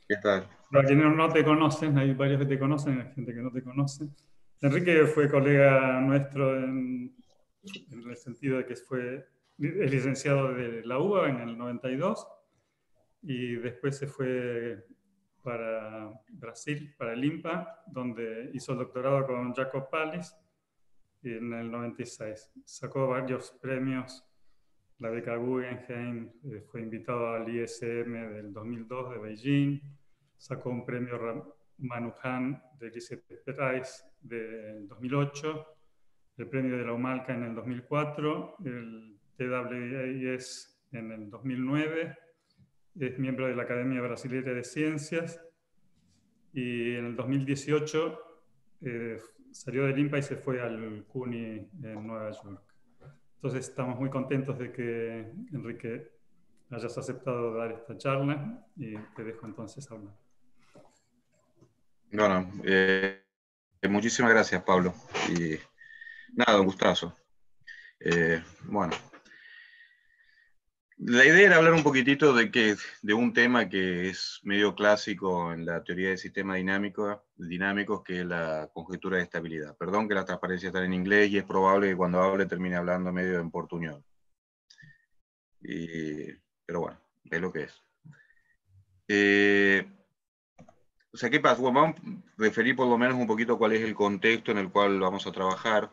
¿Qué tal? Para quienes no te conocen, hay varios que te conocen, hay gente que no te conoce. Enrique fue colega nuestro en el sentido de que es licenciado de la UBA en el 92 y después se fue para Brasil, para el IMPA, donde hizo el doctorado con Jacob Pallis en el 96. Sacó varios premios, la beca Guggenheim, fue invitado al ISM del 2002 de Beijing, sacó un premio Manuhan de Elizabeth Price del 2008, el premio de la Humalca en el 2004, el TWAS en el 2009, es miembro de la Academia Brasileña de Ciencias y en el 2018 salió del INPA y se fue al CUNY en Nueva York. Entonces estamos muy contentos de que, Enrique, hayas aceptado dar esta charla y te dejo entonces hablar. Bueno, muchísimas gracias, Pablo. Y nada, un gustazo. Bueno, la idea era hablar un poquitito de un tema que es medio clásico en la teoría de sistemas dinámicos, que es la conjetura de estabilidad. Perdón que las transparencias están en inglés y es probable que cuando hable termine hablando medio en portuñol. Pero bueno, es lo que es. Eh, o sea, ¿qué pasa? Bueno, vamos a referir por lo menos un poquito cuál es el contexto en el cual vamos a trabajar.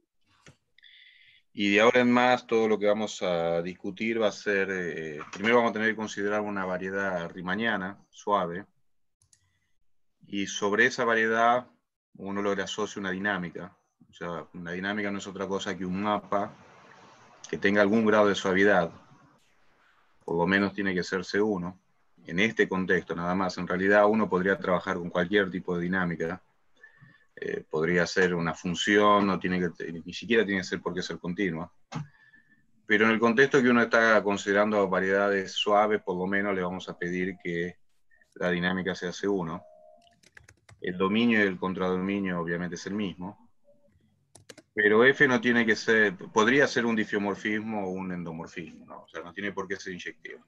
Y de ahora en más, todo lo que vamos a discutir va a ser, primero vamos a tener que considerar una variedad riemanniana, suave, y sobre esa variedad uno le asocia una dinámica. O sea, una dinámica no es otra cosa que un mapa que tenga algún grado de suavidad, por lo menos tiene que ser C1. En este contexto, nada más, en realidad uno podría trabajar con cualquier tipo de dinámica. Podría ser una función, no tiene que, ni siquiera tiene que ser por qué ser continua. Pero en el contexto que uno está considerando variedades suaves, por lo menos le vamos a pedir que la dinámica sea C1. El dominio y el contradominio obviamente es el mismo, pero F no tiene que ser, podría ser un difiomorfismo o un endomorfismo, ¿no? O sea, no tiene por qué ser inyectivo.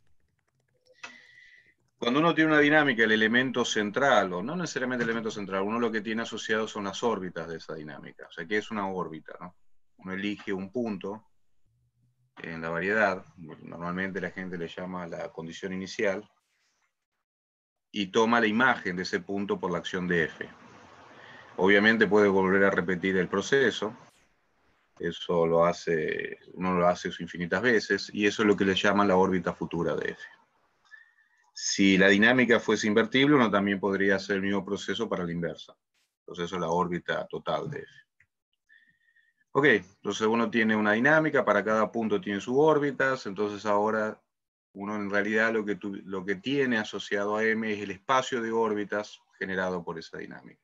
Cuando uno tiene una dinámica, el elemento central, o no necesariamente el elemento central, uno lo que tiene asociado son las órbitas de esa dinámica. O sea, ¿qué es una órbita? ¿No? Uno elige un punto en la variedad, normalmente la gente le llama la condición inicial, y toma la imagen de ese punto por la acción de F. Obviamente puede volver a repetir el proceso, eso uno lo hace infinitas veces, y eso es lo que le llaman la órbita futura de F. Si la dinámica fuese invertible, uno también podría hacer el mismo proceso para la inversa. Entonces eso es la órbita total de F. Ok, entonces uno tiene una dinámica, para cada punto tiene sus órbitas, entonces ahora uno en realidad lo que tiene asociado a M es el espacio de órbitas generado por esa dinámica.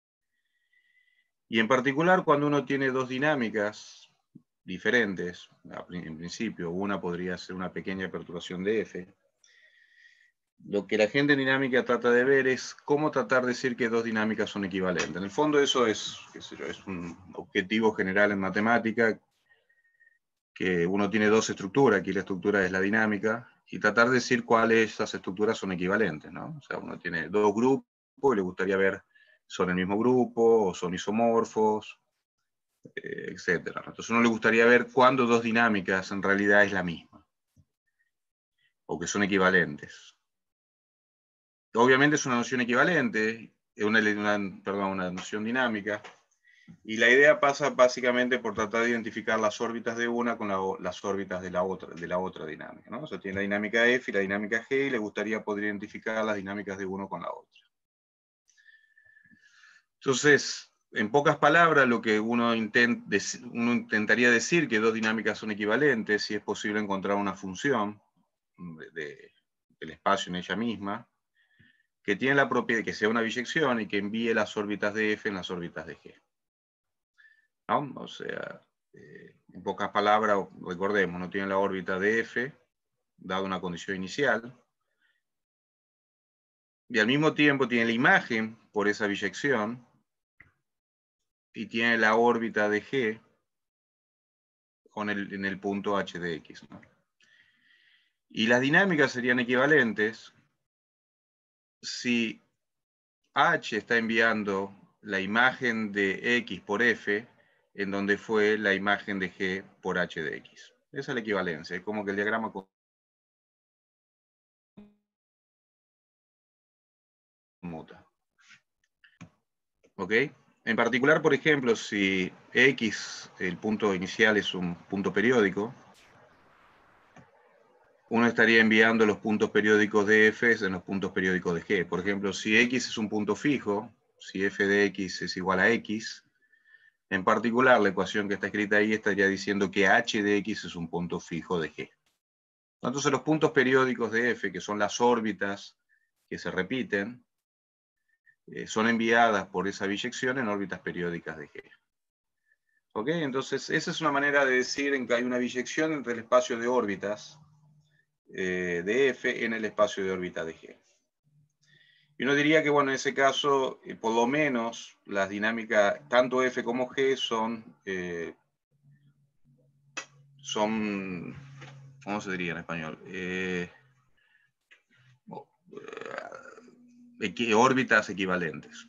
Y en particular cuando uno tiene dos dinámicas diferentes, en principio una podría ser una pequeña perturbación de F, lo que la gente en dinámica trata de ver es cómo tratar de decir que dos dinámicas son equivalentes. En el fondo eso es, qué sé yo, es un objetivo general en matemática, que uno tiene dos estructuras, aquí la estructura es la dinámica, y tratar de decir cuáles de esas estructuras son equivalentes, ¿no? O sea, uno tiene dos grupos y le gustaría ver son el mismo grupo o son isomorfos, etcétera. Entonces uno le gustaría ver cuándo dos dinámicas en realidad es la misma, o que son equivalentes. Obviamente es una noción equivalente, es una noción dinámica, y la idea pasa básicamente por tratar de identificar las órbitas de una con las órbitas de la otra dinámica, ¿no? O sea, tiene la dinámica F y la dinámica G, y le gustaría poder identificar las dinámicas de uno con la otra. Entonces, en pocas palabras, lo que uno intentaría decir que dos dinámicas son equivalentes, si es posible encontrar una función del espacio en ella misma, que tiene la propiedad de que sea una biyección y que envíe las órbitas de F en las órbitas de G, ¿no? O sea, en pocas palabras, recordemos, no tiene la órbita de F, dada una condición inicial, y al mismo tiempo tiene la imagen por esa biyección, y tiene la órbita de G en el punto H de X, ¿no? Y las dinámicas serían equivalentes si H está enviando la imagen de X por F, en donde fue la imagen de G por H de X. Esa es la equivalencia, es como que el diagrama conmuta. ¿Ok? En particular, por ejemplo, si X, el punto inicial, es un punto periódico, uno estaría enviando los puntos periódicos de F en los puntos periódicos de G. Por ejemplo, si X es un punto fijo, si F de X es igual a X, en particular, la ecuación que está escrita ahí estaría diciendo que H de X es un punto fijo de G. Entonces, los puntos periódicos de F, que son las órbitas que se repiten, son enviadas por esa biyección en órbitas periódicas de G. ¿Ok? Entonces, esa es una manera de decir en que hay una biyección entre el espacio de órbitas de F en el espacio de órbita de G. Y uno diría que, bueno, en ese caso, por lo menos, las dinámicas, tanto F como G son ¿cómo se diría en español? Órbitas equivalentes.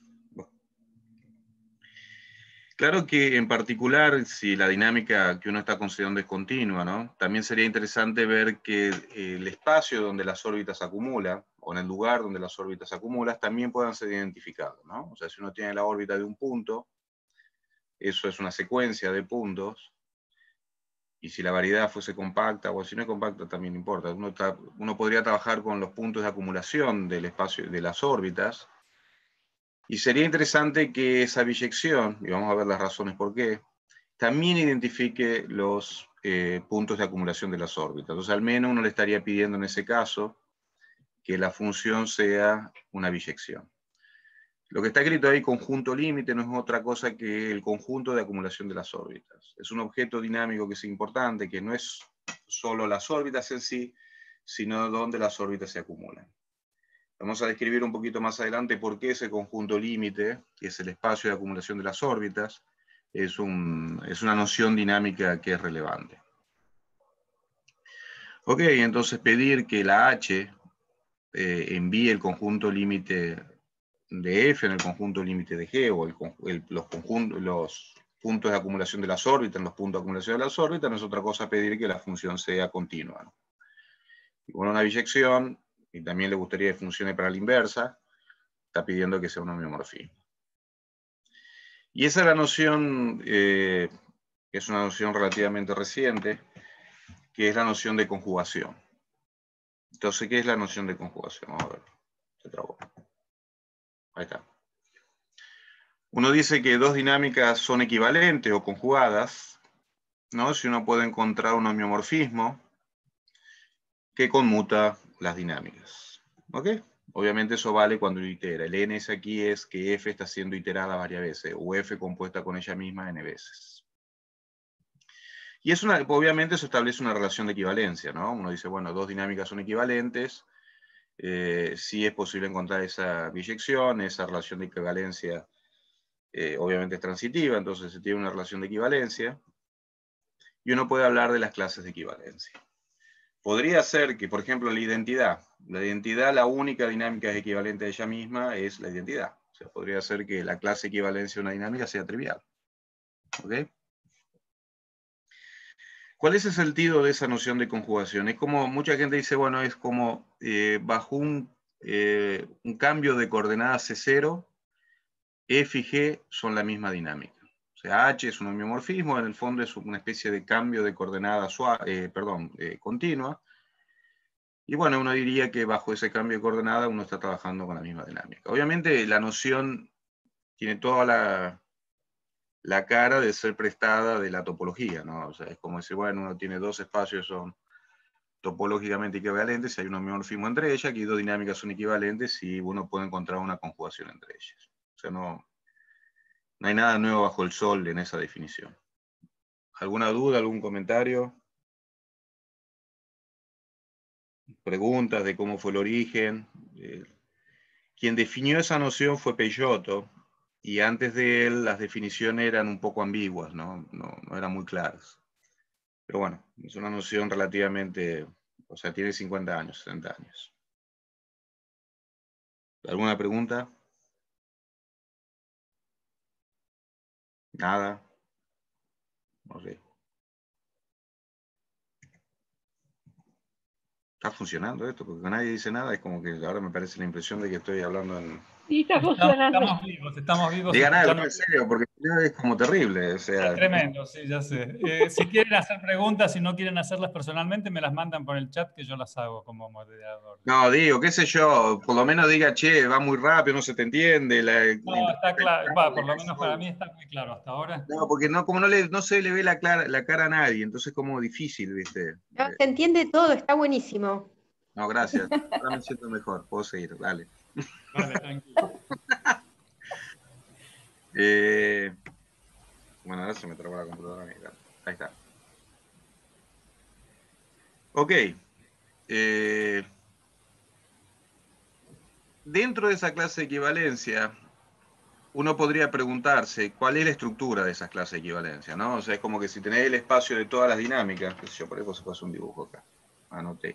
Claro que en particular, si la dinámica que uno está considerando es continua, ¿no? También sería interesante ver que el espacio donde las órbitas se acumulan, o en el lugar donde las órbitas se acumulan, también puedan ser identificados, ¿no? O sea, si uno tiene la órbita de un punto, eso es una secuencia de puntos, y si la variedad fuese compacta, o si no es compacta, también importa. Uno podría trabajar con los puntos de acumulación del espacio de las órbitas, y sería interesante que esa biyección, y vamos a ver las razones por qué, también identifique los puntos de acumulación de las órbitas. Entonces, al menos uno le estaría pidiendo en ese caso que la función sea una biyección. Lo que está escrito ahí, conjunto límite, no es otra cosa que el conjunto de acumulación de las órbitas. Es un objeto dinámico que es importante, que no es solo las órbitas en sí, sino donde las órbitas se acumulan. Vamos a describir un poquito más adelante por qué ese conjunto límite, que es el espacio de acumulación de las órbitas, es una noción dinámica que es relevante. Ok, entonces pedir que la H envíe el conjunto límite de F en el conjunto límite de G, o los puntos de acumulación de las órbitas en los puntos de acumulación de las órbitas, no es otra cosa pedir que la función sea continua, ¿no? Y con una biyección, y también le gustaría que funcione para la inversa, está pidiendo que sea un homeomorfismo. Y esa es la noción, que es una noción relativamente reciente, que es la noción de conjugación. Entonces, ¿qué es la noción de conjugación? Vamos a ver. Se trabó. Ahí está. Uno dice que dos dinámicas son equivalentes o conjugadas, ¿no? Si uno puede encontrar un homeomorfismo que conmuta las dinámicas. ¿Ok? Obviamente eso vale cuando uno itera. El n aquí es que f está siendo iterada varias veces, o f compuesta con ella misma n veces. Y obviamente eso establece una relación de equivalencia, ¿no? Uno dice, bueno, dos dinámicas son equivalentes, sí es posible encontrar esa biyección, esa relación de equivalencia obviamente es transitiva, entonces se tiene una relación de equivalencia, y uno puede hablar de las clases de equivalencia. Podría ser que, por ejemplo, la identidad, la única dinámica equivalente a ella misma es la identidad. O sea, podría ser que la clase equivalencia de una dinámica sea trivial. ¿Ok? ¿Cuál es el sentido de esa noción de conjugación? Es como, mucha gente dice, bueno, es como bajo un cambio de coordenadas C0, F y G son la misma dinámica. O sea, H es un homeomorfismo, en el fondo es una especie de cambio de coordenada continua. Y bueno, uno diría que bajo ese cambio de coordenada uno está trabajando con la misma dinámica. Obviamente la noción tiene toda la cara de ser prestada de la topología, ¿no? O sea, es como decir, bueno, uno tiene dos espacios, son topológicamente equivalentes, si hay un homeomorfismo entre ellas, aquí dos dinámicas son equivalentes y uno puede encontrar una conjugación entre ellas. O sea, no hay nada nuevo bajo el sol en esa definición. ¿Alguna duda, algún comentario? ¿Preguntas de cómo fue el origen? Quien definió esa noción fue Peixoto, y antes de él las definiciones eran un poco ambiguas, ¿no? No eran muy claras. Pero bueno, es una noción relativamente, o sea, tiene 50 años, 60 años. ¿Alguna pregunta? Nada. Ok. ¿Está funcionando esto? Porque nadie dice nada, es como que ahora me parece la impresión de que estoy hablando en... Sí, está funcionando. Estamos vivos Digan algo, escuchando. en serio, porque es como terrible, o sea... Es tremendo, sí, ya sé. Si quieren hacer preguntas, si no quieren hacerlas personalmente, me las mandan por el chat que yo las hago como moderador. No, digo, qué sé yo, por lo menos diga, che, va muy rápido, no se te entiende. No, está claro, va, por lo menos para mí está muy claro hasta ahora. No, porque no, como no se le ve la cara a nadie, entonces es como difícil, ¿viste? No, se entiende todo, está buenísimo. No, gracias. Ahora me siento mejor, puedo seguir, dale. Vale, tranquilo. Bueno, ahora se me trabó la computadora. Mira. Ahí está. Ok. Dentro de esa clase de equivalencia, uno podría preguntarse cuál es la estructura de esas clases de equivalencia, ¿no? O sea, es como que si tenés el espacio de todas las dinámicas, qué sé yo, por eso se pasa un dibujo acá. Annotate.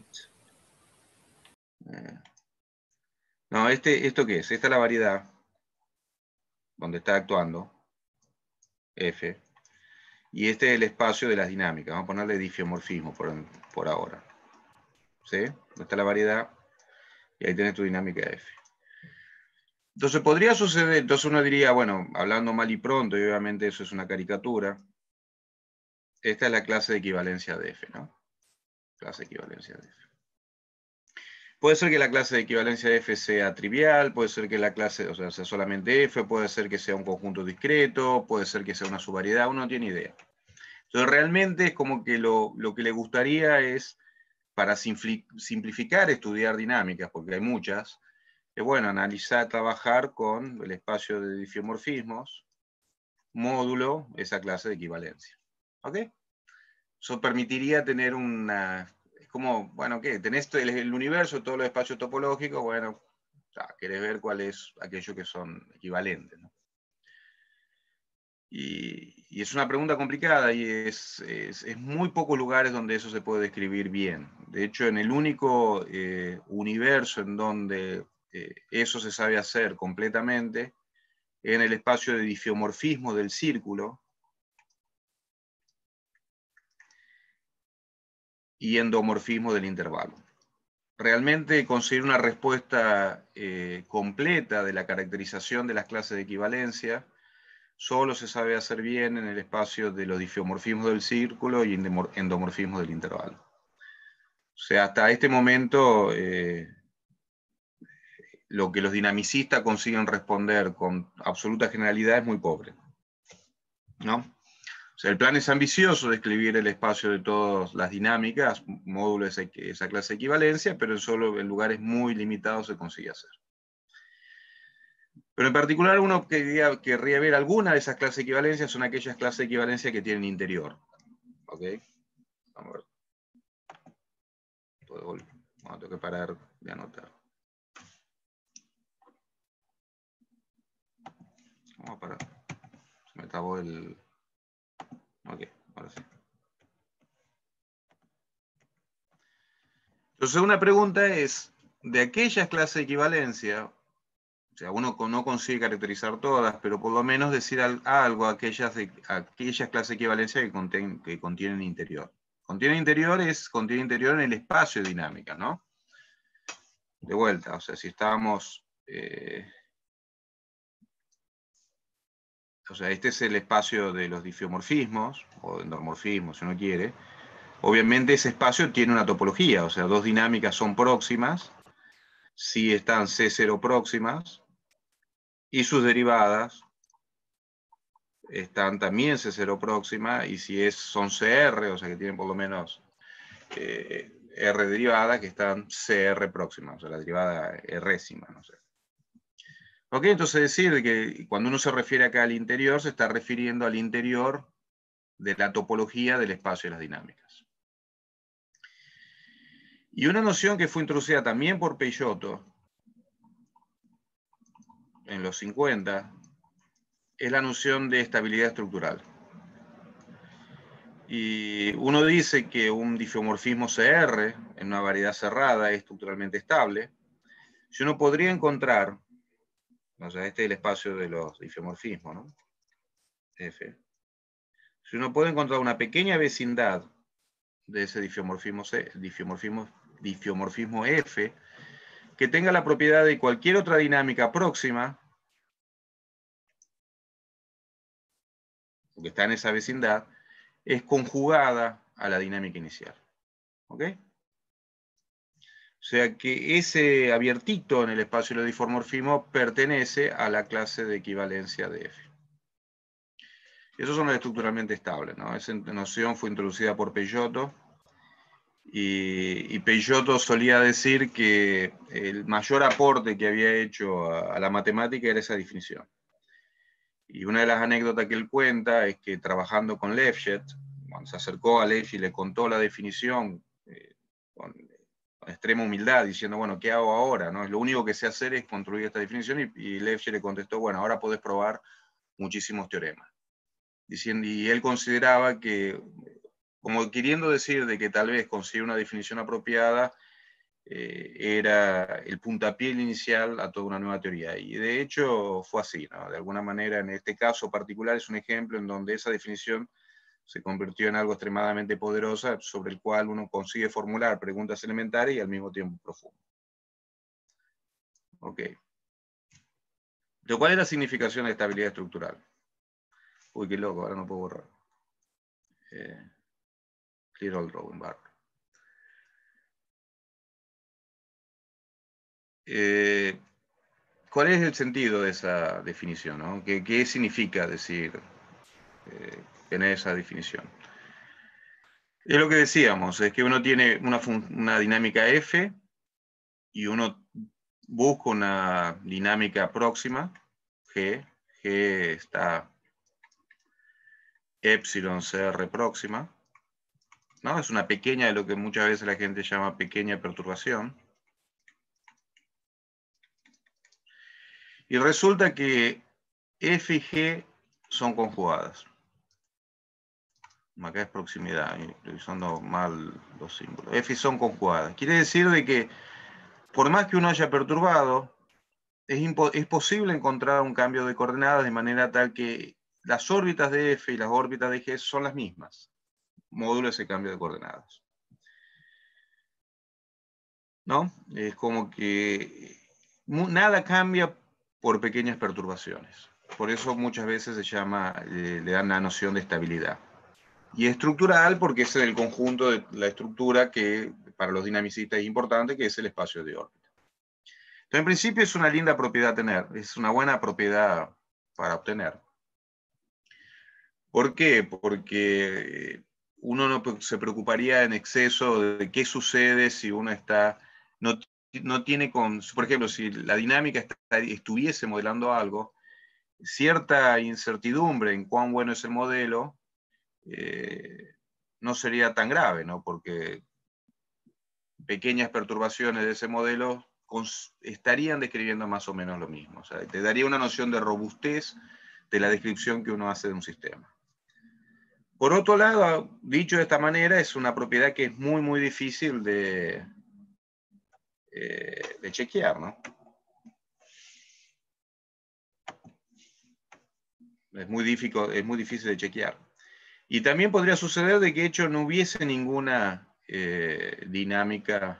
No, ¿esto qué es? Esta es la variedad donde está actuando F. Y este es el espacio de las dinámicas. Vamos a ponerle difiomorfismo por ahora. ¿Sí? Donde está la variedad. Y ahí tenés tu dinámica F. Entonces podría suceder, entonces uno diría, bueno, hablando mal y pronto, y obviamente eso es una caricatura, esta es la clase de equivalencia de F, ¿no? Clase de equivalencia de F. Puede ser que la clase de equivalencia de F sea trivial, puede ser que la clase, o sea solamente F, puede ser que sea un conjunto discreto, puede ser que sea una subvariedad, uno no tiene idea. Entonces realmente es como que lo que le gustaría es, para simplificar estudiar dinámicas, porque hay muchas, es bueno analizar, trabajar con el espacio de difiomorfismos, módulo, esa clase de equivalencia. ¿Ok? Eso permitiría tener una... Es como, bueno, ¿qué? Tenés el universo, todos los espacios topológicos, bueno, querés ver cuál es aquello que son equivalentes, ¿no? Y es una pregunta complicada y es muy pocos lugares donde eso se puede describir bien. De hecho, en el único universo en donde eso se sabe hacer completamente, en el espacio de difiomorfismo del círculo y endomorfismo del intervalo. Realmente conseguir una respuesta completa de la caracterización de las clases de equivalencia solo se sabe hacer bien en el espacio de los difiomorfismos del círculo y endomorfismos del intervalo. O sea, hasta este momento, lo que los dinamicistas consiguen responder con absoluta generalidad es muy pobre, ¿no? O sea, el plan es ambicioso de escribir el espacio de todas las dinámicas, módulo de esa clase de equivalencia, pero solo en lugares muy limitados se consigue hacer. Pero en particular uno querría ver alguna de esas clases de equivalencia, son aquellas clases de equivalencia que tienen interior. ¿Ok? Vamos a ver. Todo de golpe. Bueno, tengo que parar de anotar. Vamos a parar. Se me trabó el... Ok, ahora sí. Entonces una pregunta es, de aquellas clases de equivalencia, o sea, uno no consigue caracterizar todas, pero por lo menos decir algo a aquellas clases de equivalencia que contienen interior. Contiene interior en el espacio de dinámica, ¿no? De vuelta, o sea, si estábamos... o sea, este es el espacio de los difiomorfismos, o endomorfismos, si uno quiere. Obviamente ese espacio tiene una topología, o sea, dos dinámicas son próximas, si están C0 próximas, y sus derivadas están también C0 próxima, y si son CR, o sea que tienen por lo menos R derivada, que están CR próxima, o sea la derivada Résima, no sé. Ok, entonces decir que cuando uno se refiere acá al interior, se está refiriendo al interior de la topología del espacio de las dinámicas. Y una noción que fue introducida también por Peixoto en los 50 es la noción de estabilidad estructural. Y uno dice que un difiomorfismo CR en una variedad cerrada es estructuralmente estable, Si uno podría encontrar, o sea, este es el espacio de los difeomorfismos, ¿no? F. Si uno puede encontrar una pequeña vecindad de ese difeomorfismo F, que tenga la propiedad de cualquier otra dinámica próxima, porque está en esa vecindad, es conjugada a la dinámica inicial. ¿Ok? O sea que ese abiertito en el espacio de los difeomorfismos pertenece a la clase de equivalencia de F. Esos son los estructuralmente estables, ¿no? Esa noción fue introducida por Peixoto, y Peixoto solía decir que el mayor aporte que había hecho a la matemática era esa definición. Y una de las anécdotas que él cuenta es que trabajando con Lefschetz, cuando se acercó a Lefschetz y le contó la definición con extrema humildad, diciendo, bueno, ¿qué hago ahora? ¿No? Lo único que sé hacer es construir esta definición, y Lefschetz le contestó, bueno, ahora podés probar muchísimos teoremas. Diciendo, y él consideraba que, como queriendo decir de que tal vez conseguir una definición apropiada era el puntapié inicial a toda una nueva teoría. Y de hecho fue así, ¿no? De alguna manera, en este caso particular, es un ejemplo en donde esa definición se convirtió en algo extremadamente poderosa, sobre el cual uno consigue formular preguntas elementarias y al mismo tiempo profundas. Ok. Pero ¿cuál es la significación de estabilidad estructural? Uy, qué loco, ahora no puedo borrar. Clear all drawing bar. ¿Cuál es el sentido de esa definición, ¿no? ¿Qué significa decir, tener esa definición? Es lo que decíamos, es que uno tiene una dinámica F y uno busca una dinámica próxima, G está epsilon CR próxima, ¿no? Es una pequeña, de lo que muchas veces la gente llama pequeña perturbación. Y resulta que F y G son conjugadas. Acá es proximidad, estoy usando mal los símbolos. F son conjugadas. Quiere decir de que por más que uno haya perturbado, es posible encontrar un cambio de coordenadas de manera tal que las órbitas de F y las órbitas de G son las mismas. Módulo ese cambio de coordenadas. ¿No? Es como que nada cambia por pequeñas perturbaciones. Por eso muchas veces se llama, le dan la noción de estabilidad. Y estructural porque es el conjunto de la estructura que para los dinamicistas es importante, que es el espacio de órbita. Entonces, en principio es una linda propiedad tener, es una buena propiedad para obtener. ¿Por qué? Porque uno no se preocuparía en exceso de qué sucede si uno no tiene, por ejemplo, si la dinámica estuviese modelando algo, cierta incertidumbre en cuán bueno es el modelo, no sería tan grave, ¿no? Porque pequeñas perturbaciones de ese modelo estarían describiendo más o menos lo mismo. O sea, te daría una noción de robustez de la descripción que uno hace de un sistema. Por otro lado, dicho de esta manera, es una propiedad que es muy, muy difícil de chequear, ¿no? Es muy difícil de chequear. Y también podría suceder de que, de hecho, no hubiese ninguna dinámica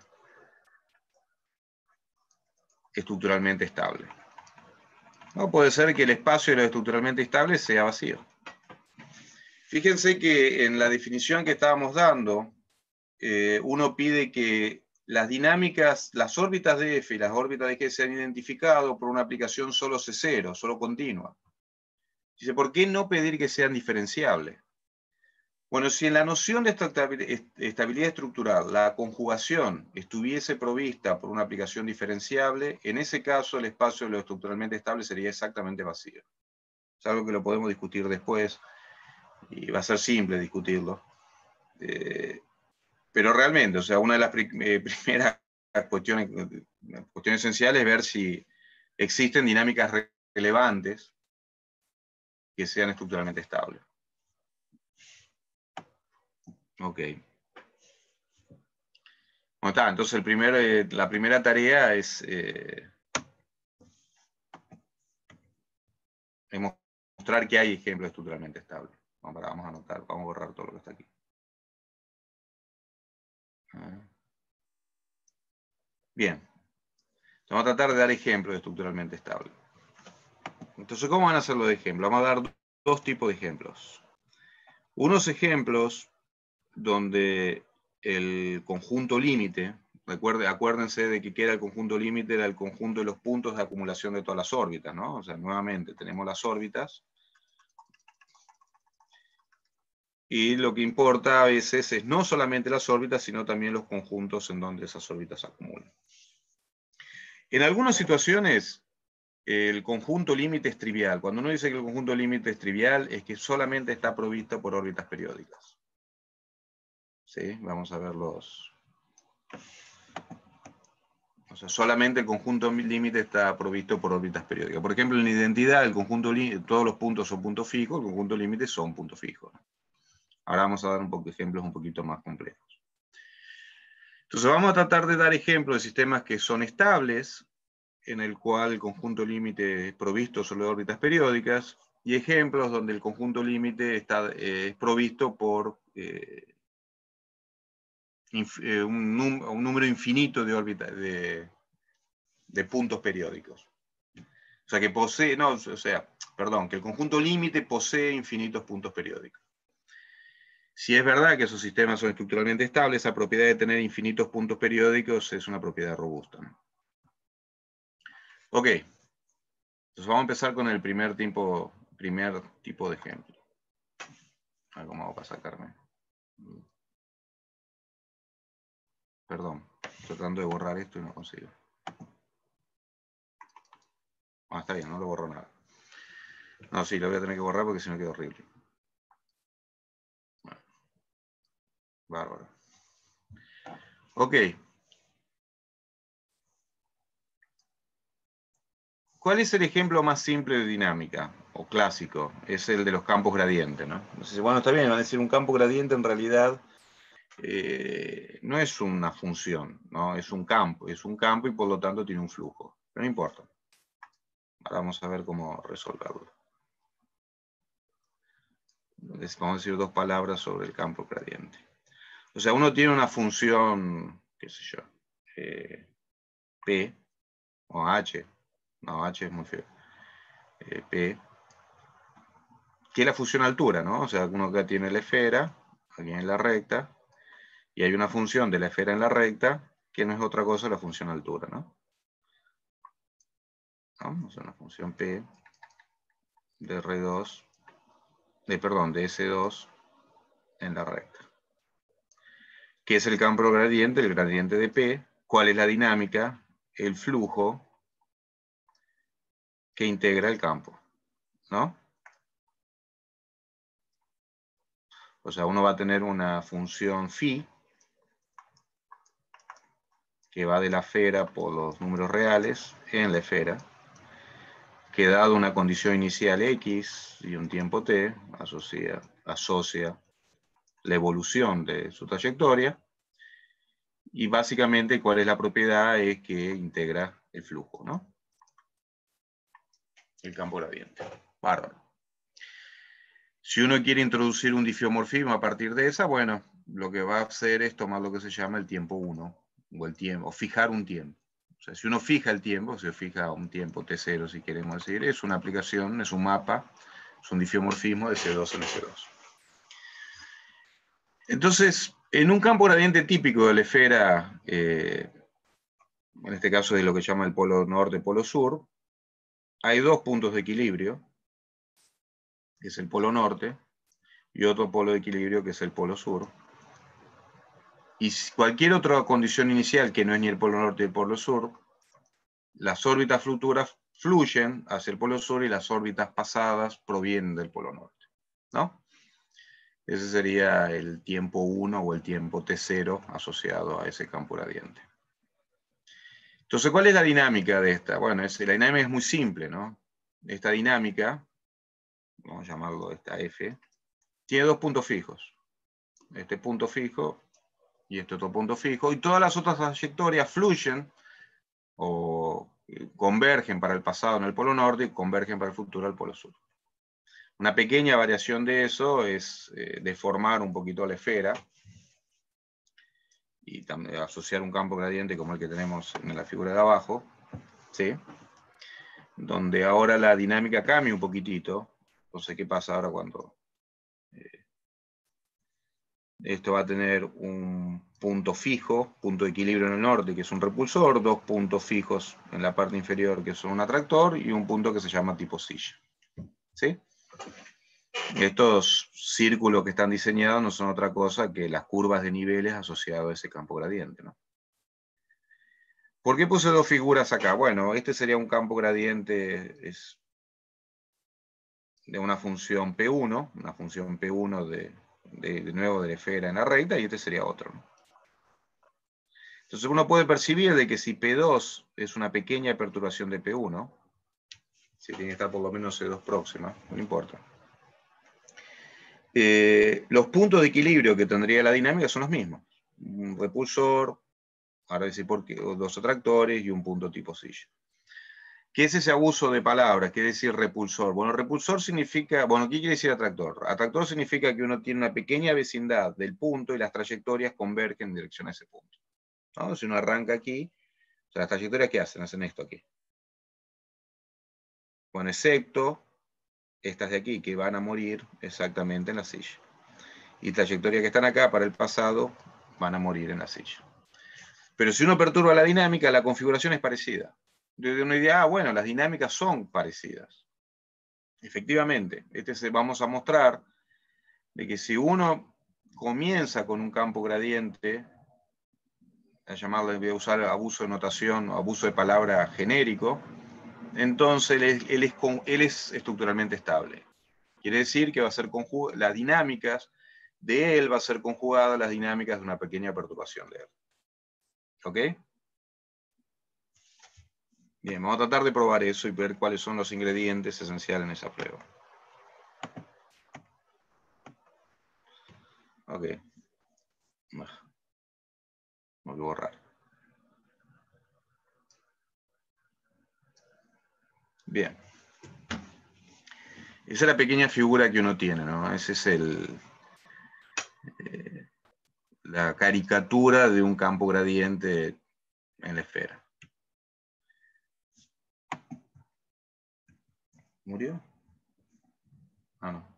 estructuralmente estable. No puede ser que el espacio de lo estructuralmente estable sea vacío. Fíjense que en la definición que estábamos dando, uno pide que las dinámicas, las órbitas de F y las órbitas de G sean identificadas por una aplicación solo C0, solo continua. Dice, ¿por qué no pedir que sean diferenciables? Bueno, si en la noción de estabilidad estructural la conjugación estuviese provista por una aplicación diferenciable, en ese caso el espacio de lo estructuralmente estable sería exactamente vacío. Es algo que lo podemos discutir después y va a ser simple discutirlo. Pero realmente, o sea, una de las primeras cuestiones esenciales es ver si existen dinámicas relevantes que sean estructuralmente estables. Ok. Bueno, está, entonces la primera tarea es mostrar que hay ejemplos estructuralmente estables. Vamos a anotar, vamos a borrar todo lo que está aquí. Bien. Vamos a tratar de dar ejemplos estructuralmente estables. Entonces, ¿cómo van a ser los ejemplos? Vamos a dar dos tipos de ejemplos. Unos ejemplos donde el conjunto límite, acuérdense de que era el conjunto límite, era el conjunto de los puntos de acumulación de todas las órbitas, ¿no? O sea, nuevamente tenemos las órbitas. Y lo que importa a veces es no solamente las órbitas, sino también los conjuntos en donde esas órbitas se acumulan. En algunas situaciones, el conjunto límite es trivial. Cuando uno dice que el conjunto límite es trivial, es que solamente está provisto por órbitas periódicas. ¿Sí? Vamos a verlos. O sea, solamente el conjunto límite está provisto por órbitas periódicas. Por ejemplo, en la identidad, el conjunto todos los puntos son puntos fijos, el conjunto límite son puntos fijos. Ahora vamos a dar ejemplos un poquito más complejos. Entonces vamos a tratar de dar ejemplos de sistemas que son estables, en el cual el conjunto límite es provisto solo de órbitas periódicas, y ejemplos donde el conjunto límite es provisto por un número infinito de órbitas de puntos periódicos. O sea, que que el conjunto límite posee infinitos puntos periódicos. Si es verdad que esos sistemas son estructuralmente estables, esa propiedad de tener infinitos puntos periódicos es una propiedad robusta, ¿no? Ok. Entonces vamos a empezar con el primer tipo de ejemplo. A ver cómo hago para sacarme. Perdón, estoy tratando de borrar esto y no consigo. Ah, está bien, no lo borro nada. No, sí, lo voy a tener que borrar porque si no queda horrible. Bueno. Bárbaro. Ok. ¿Cuál es el ejemplo más simple de dinámica? O clásico. Es el de los campos gradientes, ¿no? Entonces, bueno, está bien, van a decir un campo gradiente en realidad no es una función, ¿no? Es un campo y por lo tanto tiene un flujo. Pero no importa. Ahora vamos a ver cómo resolverlo. Vamos a decir dos palabras sobre el campo gradiente. O sea, uno tiene una función, qué sé yo, P o H. No, H es muy feo. P, que es la función altura, ¿no? O sea, uno acá tiene la esfera, aquí en la recta, y hay una función de la esfera en la recta, que no es otra cosa que la función altura, ¿no? O sea, una función P de R2, de S2 en la recta. ¿Qué es el campo gradiente? El gradiente de P. ¿Cuál es la dinámica? El flujo que integra el campo, ¿no? O sea, uno va a tener una función phi que va de la esfera por los números reales en la esfera, que dado una condición inicial X y un tiempo T, asocia la evolución de su trayectoria, y básicamente cuál es la propiedad es que integra el flujo, ¿no? El campo gradiente. Bárbaro. Si uno quiere introducir un difiomorfismo a partir de esa, bueno, lo que va a hacer es tomar lo que se llama el tiempo 1, o fijar un tiempo. O sea, si uno fija el tiempo, si fija un tiempo T0, si queremos decir, es una aplicación, es un mapa, es un difiomorfismo de C2 en C2. Entonces, en un campo gradiente típico de la esfera, en este caso de lo que se llama el polo norte, polo sur, hay dos puntos de equilibrio, que es el polo norte, y otro polo de equilibrio, que es el polo sur. Y cualquier otra condición inicial que no es ni el polo norte ni el polo sur, las órbitas futuras fluyen hacia el polo sur y las órbitas pasadas provienen del polo norte, ¿no? Ese sería el tiempo 1 o el tiempo T0 asociado a ese campo gradiente. Entonces, ¿cuál es la dinámica de esta? Bueno, la dinámica es muy simple, ¿no? Esta dinámica, vamos a llamarlo esta F, tiene dos puntos fijos. Este punto fijo y este otro punto fijo, y todas las otras trayectorias fluyen o convergen para el pasado en el polo norte y convergen para el futuro al polo sur. Una pequeña variación de eso es deformar un poquito la esfera y también asociar un campo gradiente como el que tenemos en la figura de abajo, ¿sí? Donde ahora la dinámica cambia un poquitito. Entonces, ¿qué pasa ahora cuando esto va a tener un punto fijo, punto de equilibrio en el norte, que es un repulsor, dos puntos fijos en la parte inferior, que son un atractor, y un punto que se llama tipo silla, ¿sí? Estos círculos que están diseñados no son otra cosa que las curvas de niveles asociadas a ese campo gradiente, ¿no? ¿Por qué puse dos figuras acá? Bueno, este sería un campo gradiente de una función P1, una función P1 de nuevo de la esfera en la recta, y este sería otro, ¿no? Entonces uno puede percibir de que si P2 es una pequeña perturbación de P1, si tiene que estar por lo menos C2 próxima, no importa. Los puntos de equilibrio que tendría la dinámica son los mismos. Un repulsor, ahora decir por qué, dos atractores y un punto tipo silla. ¿Qué es ese abuso de palabras? ¿Qué decir repulsor? Bueno, repulsor significa, bueno, ¿qué quiere decir atractor? Atractor significa que uno tiene una pequeña vecindad del punto y las trayectorias convergen en dirección a ese punto, ¿no? Si uno arranca aquí, o sea, las trayectorias ¿qué hacen? Hacen esto aquí. Bueno, excepto estas de aquí, que van a morir exactamente en la silla. Y trayectorias que están acá para el pasado van a morir en la silla. Pero si uno perturba la dinámica, la configuración es parecida. Entonces uno diría, bueno, las dinámicas son parecidas. Efectivamente, vamos a mostrar de que si uno comienza con un campo gradiente, a llamarle, voy a usar abuso de notación, abuso de palabra genérico, entonces él es estructuralmente estable. Quiere decir que va a ser las dinámicas de él va a ser conjugada a las dinámicas de una pequeña perturbación de él. ¿Ok? Bien, vamos a tratar de probar eso y ver cuáles son los ingredientes esenciales en esa prueba. Ok. Voy a borrar. Bien. Esa es la pequeña figura que uno tiene, ¿no? Ese es la caricatura de un campo gradiente en la esfera. ¿Murió? Ah, no.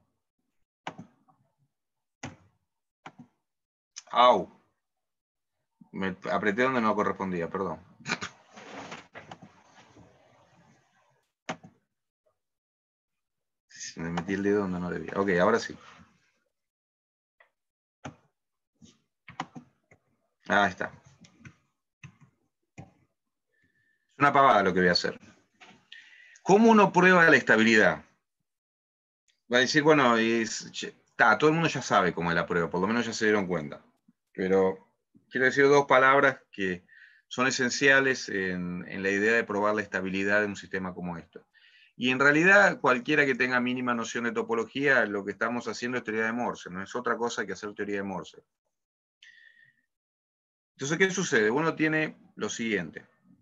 ¡Au! Me apreté donde no correspondía, perdón. Me metí el dedo donde no debía. Ok, ahora sí. Ahí está. Es una pavada lo que voy a hacer. ¿Cómo uno prueba la estabilidad? Va a decir, bueno, todo el mundo ya sabe cómo es la prueba, por lo menos ya se dieron cuenta. Pero quiero decir dos palabras que son esenciales en la idea de probar la estabilidad de un sistema como esto. Y en realidad, cualquiera que tenga mínima noción de topología, lo que estamos haciendo es teoría de Morse, no es otra cosa que hacer teoría de Morse. Entonces, ¿qué sucede? Uno tiene lo siguiente.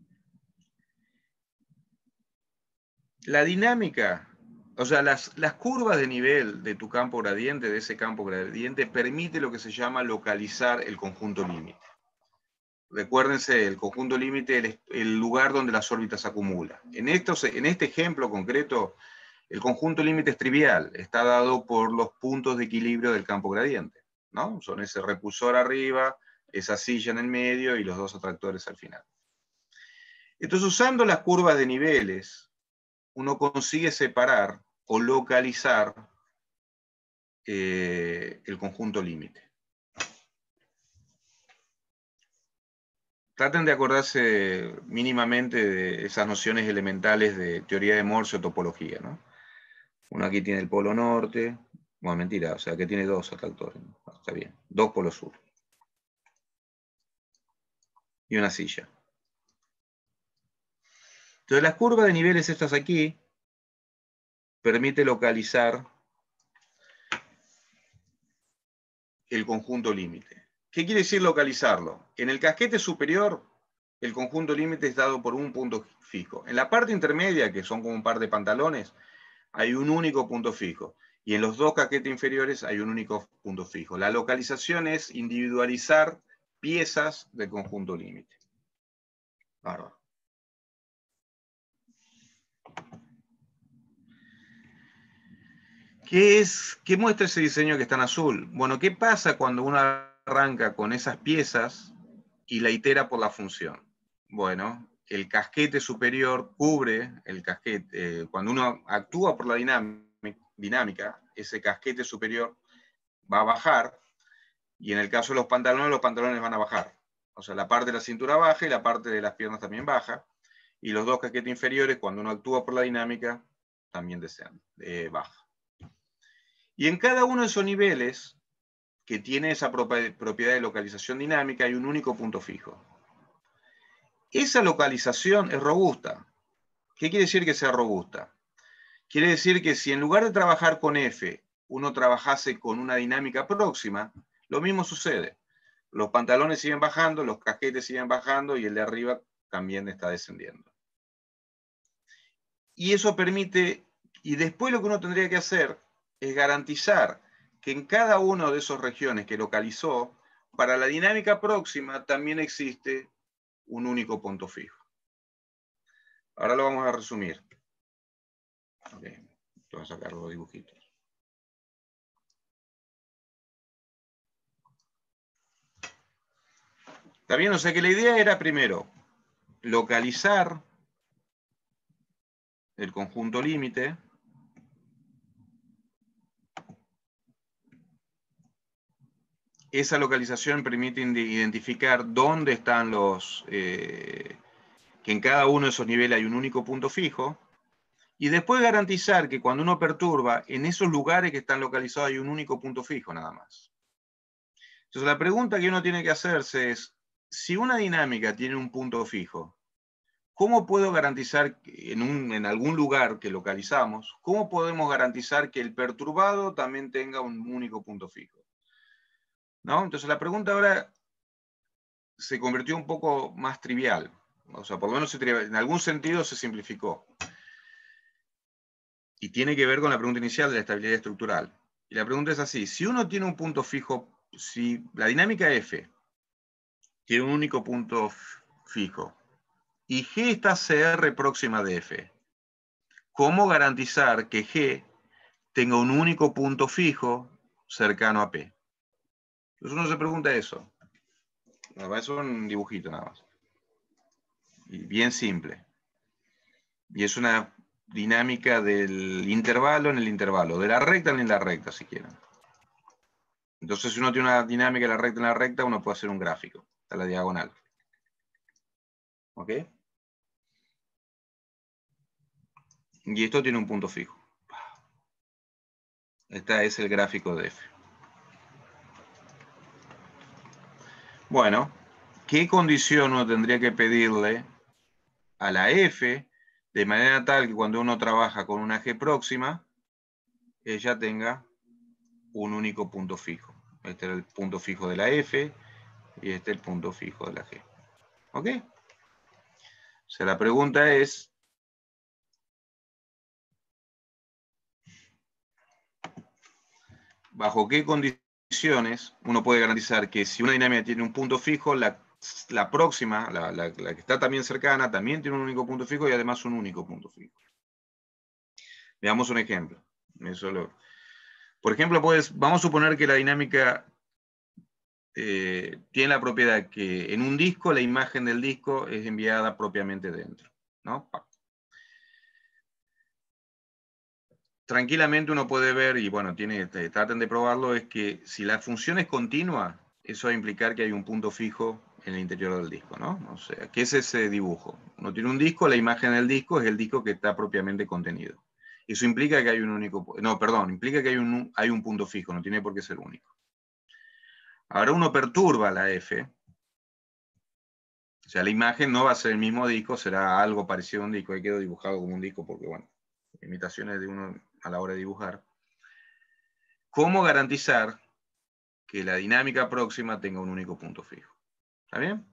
La dinámica, o sea, las curvas de nivel de tu campo gradiente, de ese campo gradiente, permite lo que se llama localizar el conjunto límite. Recuérdense, el conjunto límite es el lugar donde las órbitas se acumulan. En este ejemplo concreto, el conjunto límite es trivial, está dado por los puntos de equilibrio del campo gradiente, ¿no? Son ese repulsor arriba, esa silla en el medio y los dos atractores al final. Entonces, usando las curvas de niveles, uno consigue separar o localizar el conjunto límite. Traten de acordarse mínimamente de esas nociones elementales de teoría de Morse o topología, ¿no? Uno aquí tiene el polo norte, bueno, mentira, o sea que tiene dos atractores, ¿no? Está bien, dos polos sur. Y una silla. Entonces las curvas de niveles estas aquí permite localizar el conjunto límite. ¿Qué quiere decir localizarlo? En el casquete superior, el conjunto límite es dado por un punto fijo. En la parte intermedia, que son como un par de pantalones, hay un único punto fijo. Y en los dos casquetes inferiores hay un único punto fijo. La localización es individualizar piezas del conjunto límite. Bárbaro. ¿Qué muestra ese diseño que está en azul? Bueno, ¿qué pasa cuando uno arranca con esas piezas y la itera por la función? Bueno, el casquete superior cubre el casquete. Cuando uno actúa por la dinámica, ese casquete superior va a bajar, y en el caso de los pantalones van a bajar. O sea, la parte de la cintura baja y la parte de las piernas también baja, y los dos casquetes inferiores, cuando uno actúa por la dinámica, también baja. Y en cada uno de esos niveles que tiene esa propiedad de localización dinámica hay un único punto fijo. Esa localización es robusta. ¿Qué quiere decir que sea robusta? Quiere decir que si en lugar de trabajar con F, uno trabajase con una dinámica próxima, lo mismo sucede. Los pantalones siguen bajando, los casquetes siguen bajando y el de arriba también está descendiendo. Y eso permite, y después lo que uno tendría que hacer es garantizar que en cada una de esas regiones que localizó, para la dinámica próxima también existe un único punto fijo. Ahora lo vamos a resumir. Okay. Voy a sacar los dibujitos. ¿Está bien? O sea que la idea era primero localizar el conjunto límite. Esa localización permite identificar dónde están que en cada uno de esos niveles hay un único punto fijo, y después garantizar que cuando uno perturba, en esos lugares que están localizados hay un único punto fijo nada más. Entonces la pregunta que uno tiene que hacerse es, si una dinámica tiene un punto fijo, ¿cómo puedo garantizar en algún lugar que localizamos, cómo podemos garantizar que el perturbado también tenga un único punto fijo? ¿No? Entonces la pregunta ahora se convirtió un poco más trivial. O sea, por lo menos en algún sentido se simplificó. Y tiene que ver con la pregunta inicial de la estabilidad estructural. Y la pregunta es así, si uno tiene un punto fijo, si la dinámica F tiene un único punto fijo, y G está CR próxima de F, ¿cómo garantizar que G tenga un único punto fijo cercano a P? Entonces uno se pregunta eso. Es un dibujito nada más. Y bien simple. Y es una dinámica del intervalo en el intervalo, de la recta en la recta, si quieren. Entonces, si uno tiene una dinámica de la recta en la recta, uno puede hacer un gráfico a la diagonal. ¿Ok? Y esto tiene un punto fijo. Este es el gráfico de F. Bueno, ¿qué condición uno tendría que pedirle a la F de manera tal que cuando uno trabaja con una G próxima, ella tenga un único punto fijo? Este es el punto fijo de la F y este es el punto fijo de la G. ¿Ok? O sea, la pregunta es, ¿bajo qué condiciones uno puede garantizar que si una dinámica tiene un punto fijo, la próxima, la que está también cercana, también tiene un único punto fijo y además un único punto fijo? Veamos un ejemplo. Por ejemplo, vamos a suponer que la dinámica tiene la propiedad que en un disco la imagen del disco es enviada propiamente dentro, ¿no? Tranquilamente uno puede ver, y bueno, traten de probarlo, es que si la función es continua, eso va a implicar que hay un punto fijo en el interior del disco, ¿no? O sea, ¿qué es ese dibujo? Uno tiene un disco, la imagen del disco es el disco que está propiamente contenido. Eso implica que hay un único, no, perdón, implica que hay un punto fijo, no tiene por qué ser único. Ahora uno perturba la F, o sea, la imagen no va a ser el mismo disco, será algo parecido a un disco, ahí quedó dibujado como un disco porque, bueno, imitaciones de uno a la hora de dibujar. ¿Cómo garantizar que la dinámica próxima tenga un único punto fijo. ¿Está bien?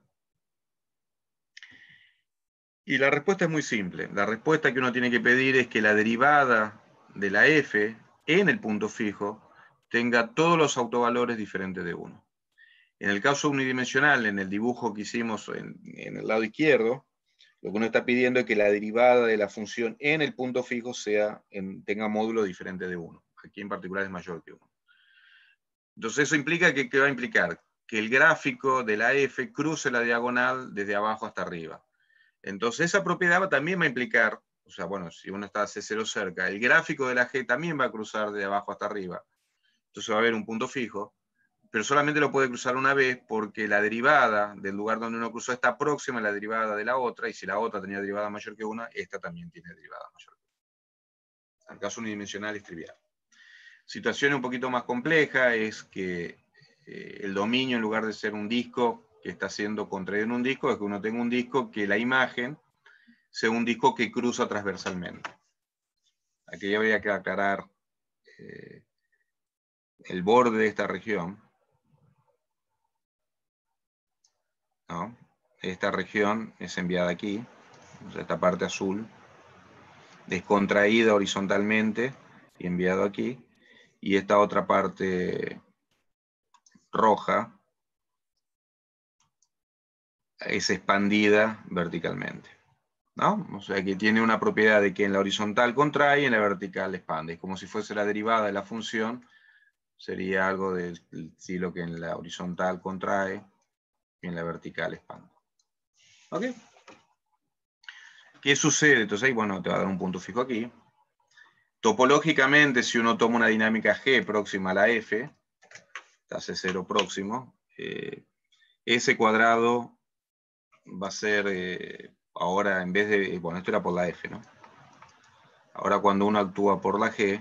Y la respuesta es muy simple. La respuesta que uno tiene que pedir es que la derivada de la f en el punto fijo tenga todos los autovalores diferentes de 1. En el caso unidimensional, en el dibujo que hicimos en el lado izquierdo, lo que uno está pidiendo es que la derivada de la función en el punto fijo tenga módulo diferente de 1. Aquí en particular es mayor que 1. Entonces eso implica ¿qué va a implicar? Que el gráfico de la f cruce la diagonal desde abajo hasta arriba. Entonces esa propiedad también va a implicar, o sea, bueno, si uno está a C0 cerca, el gráfico de la G también va a cruzar de abajo hasta arriba. Entonces va a haber un punto fijo, pero solamente lo puede cruzar una vez porque la derivada del lugar donde uno cruzó está próxima a la derivada de la otra, y si la otra tenía derivada mayor que 1, esta también tiene derivada mayor que 1. En el caso unidimensional es trivial. Situación un poquito más compleja es que el dominio, en lugar de ser un disco que está siendo contraído en un disco, es que uno tenga un disco que la imagen sea un disco que cruza transversalmente. Aquí habría que aclarar el borde de esta región, ¿no? Esta región es enviada aquí, o sea, esta parte azul, descontraída horizontalmente y enviado aquí, y esta otra parte roja es expandida verticalmente, ¿no? O sea que tiene una propiedad de que en la horizontal contrae y en la vertical expande. Es como si fuese la derivada de la función, sería algo del estilo que en la horizontal contrae y en la vertical expande. ¿Ok? ¿Qué sucede? Entonces ahí, bueno, te va a dar un punto fijo aquí. Topológicamente, si uno toma una dinámica G próxima a la F, está C0 próximo, ese cuadrado va a ser, ahora en vez de, bueno, esto era por la F, ¿no? Ahora cuando uno actúa por la G,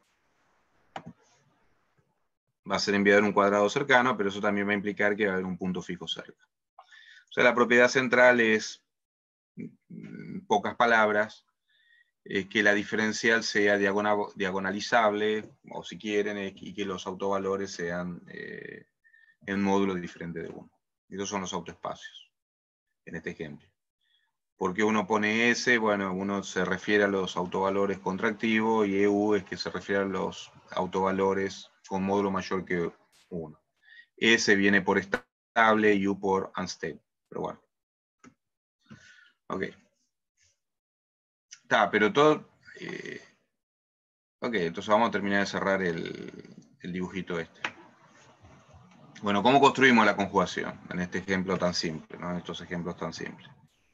va a ser enviado en un cuadrado cercano, pero eso también va a implicar que va a haber un punto fijo cerca. O sea, la propiedad central es, en pocas palabras, que la diferencial sea diagonalizable, o si quieren, y que los autovalores sean en módulos diferentes de 1. Y esos son los autoespacios, en este ejemplo. ¿Por qué uno pone S? Bueno, uno se refiere a los autovalores contractivos y EU es que se refiere a los autovalores con módulo mayor que 1. S viene por estable y U por unstable. Pero bueno. Ok. Está, pero todo... ok, entonces vamos a terminar de cerrar el dibujito este. Bueno, ¿cómo construimos la conjugación en este ejemplo tan simple, ¿no? En estos ejemplos tan simples.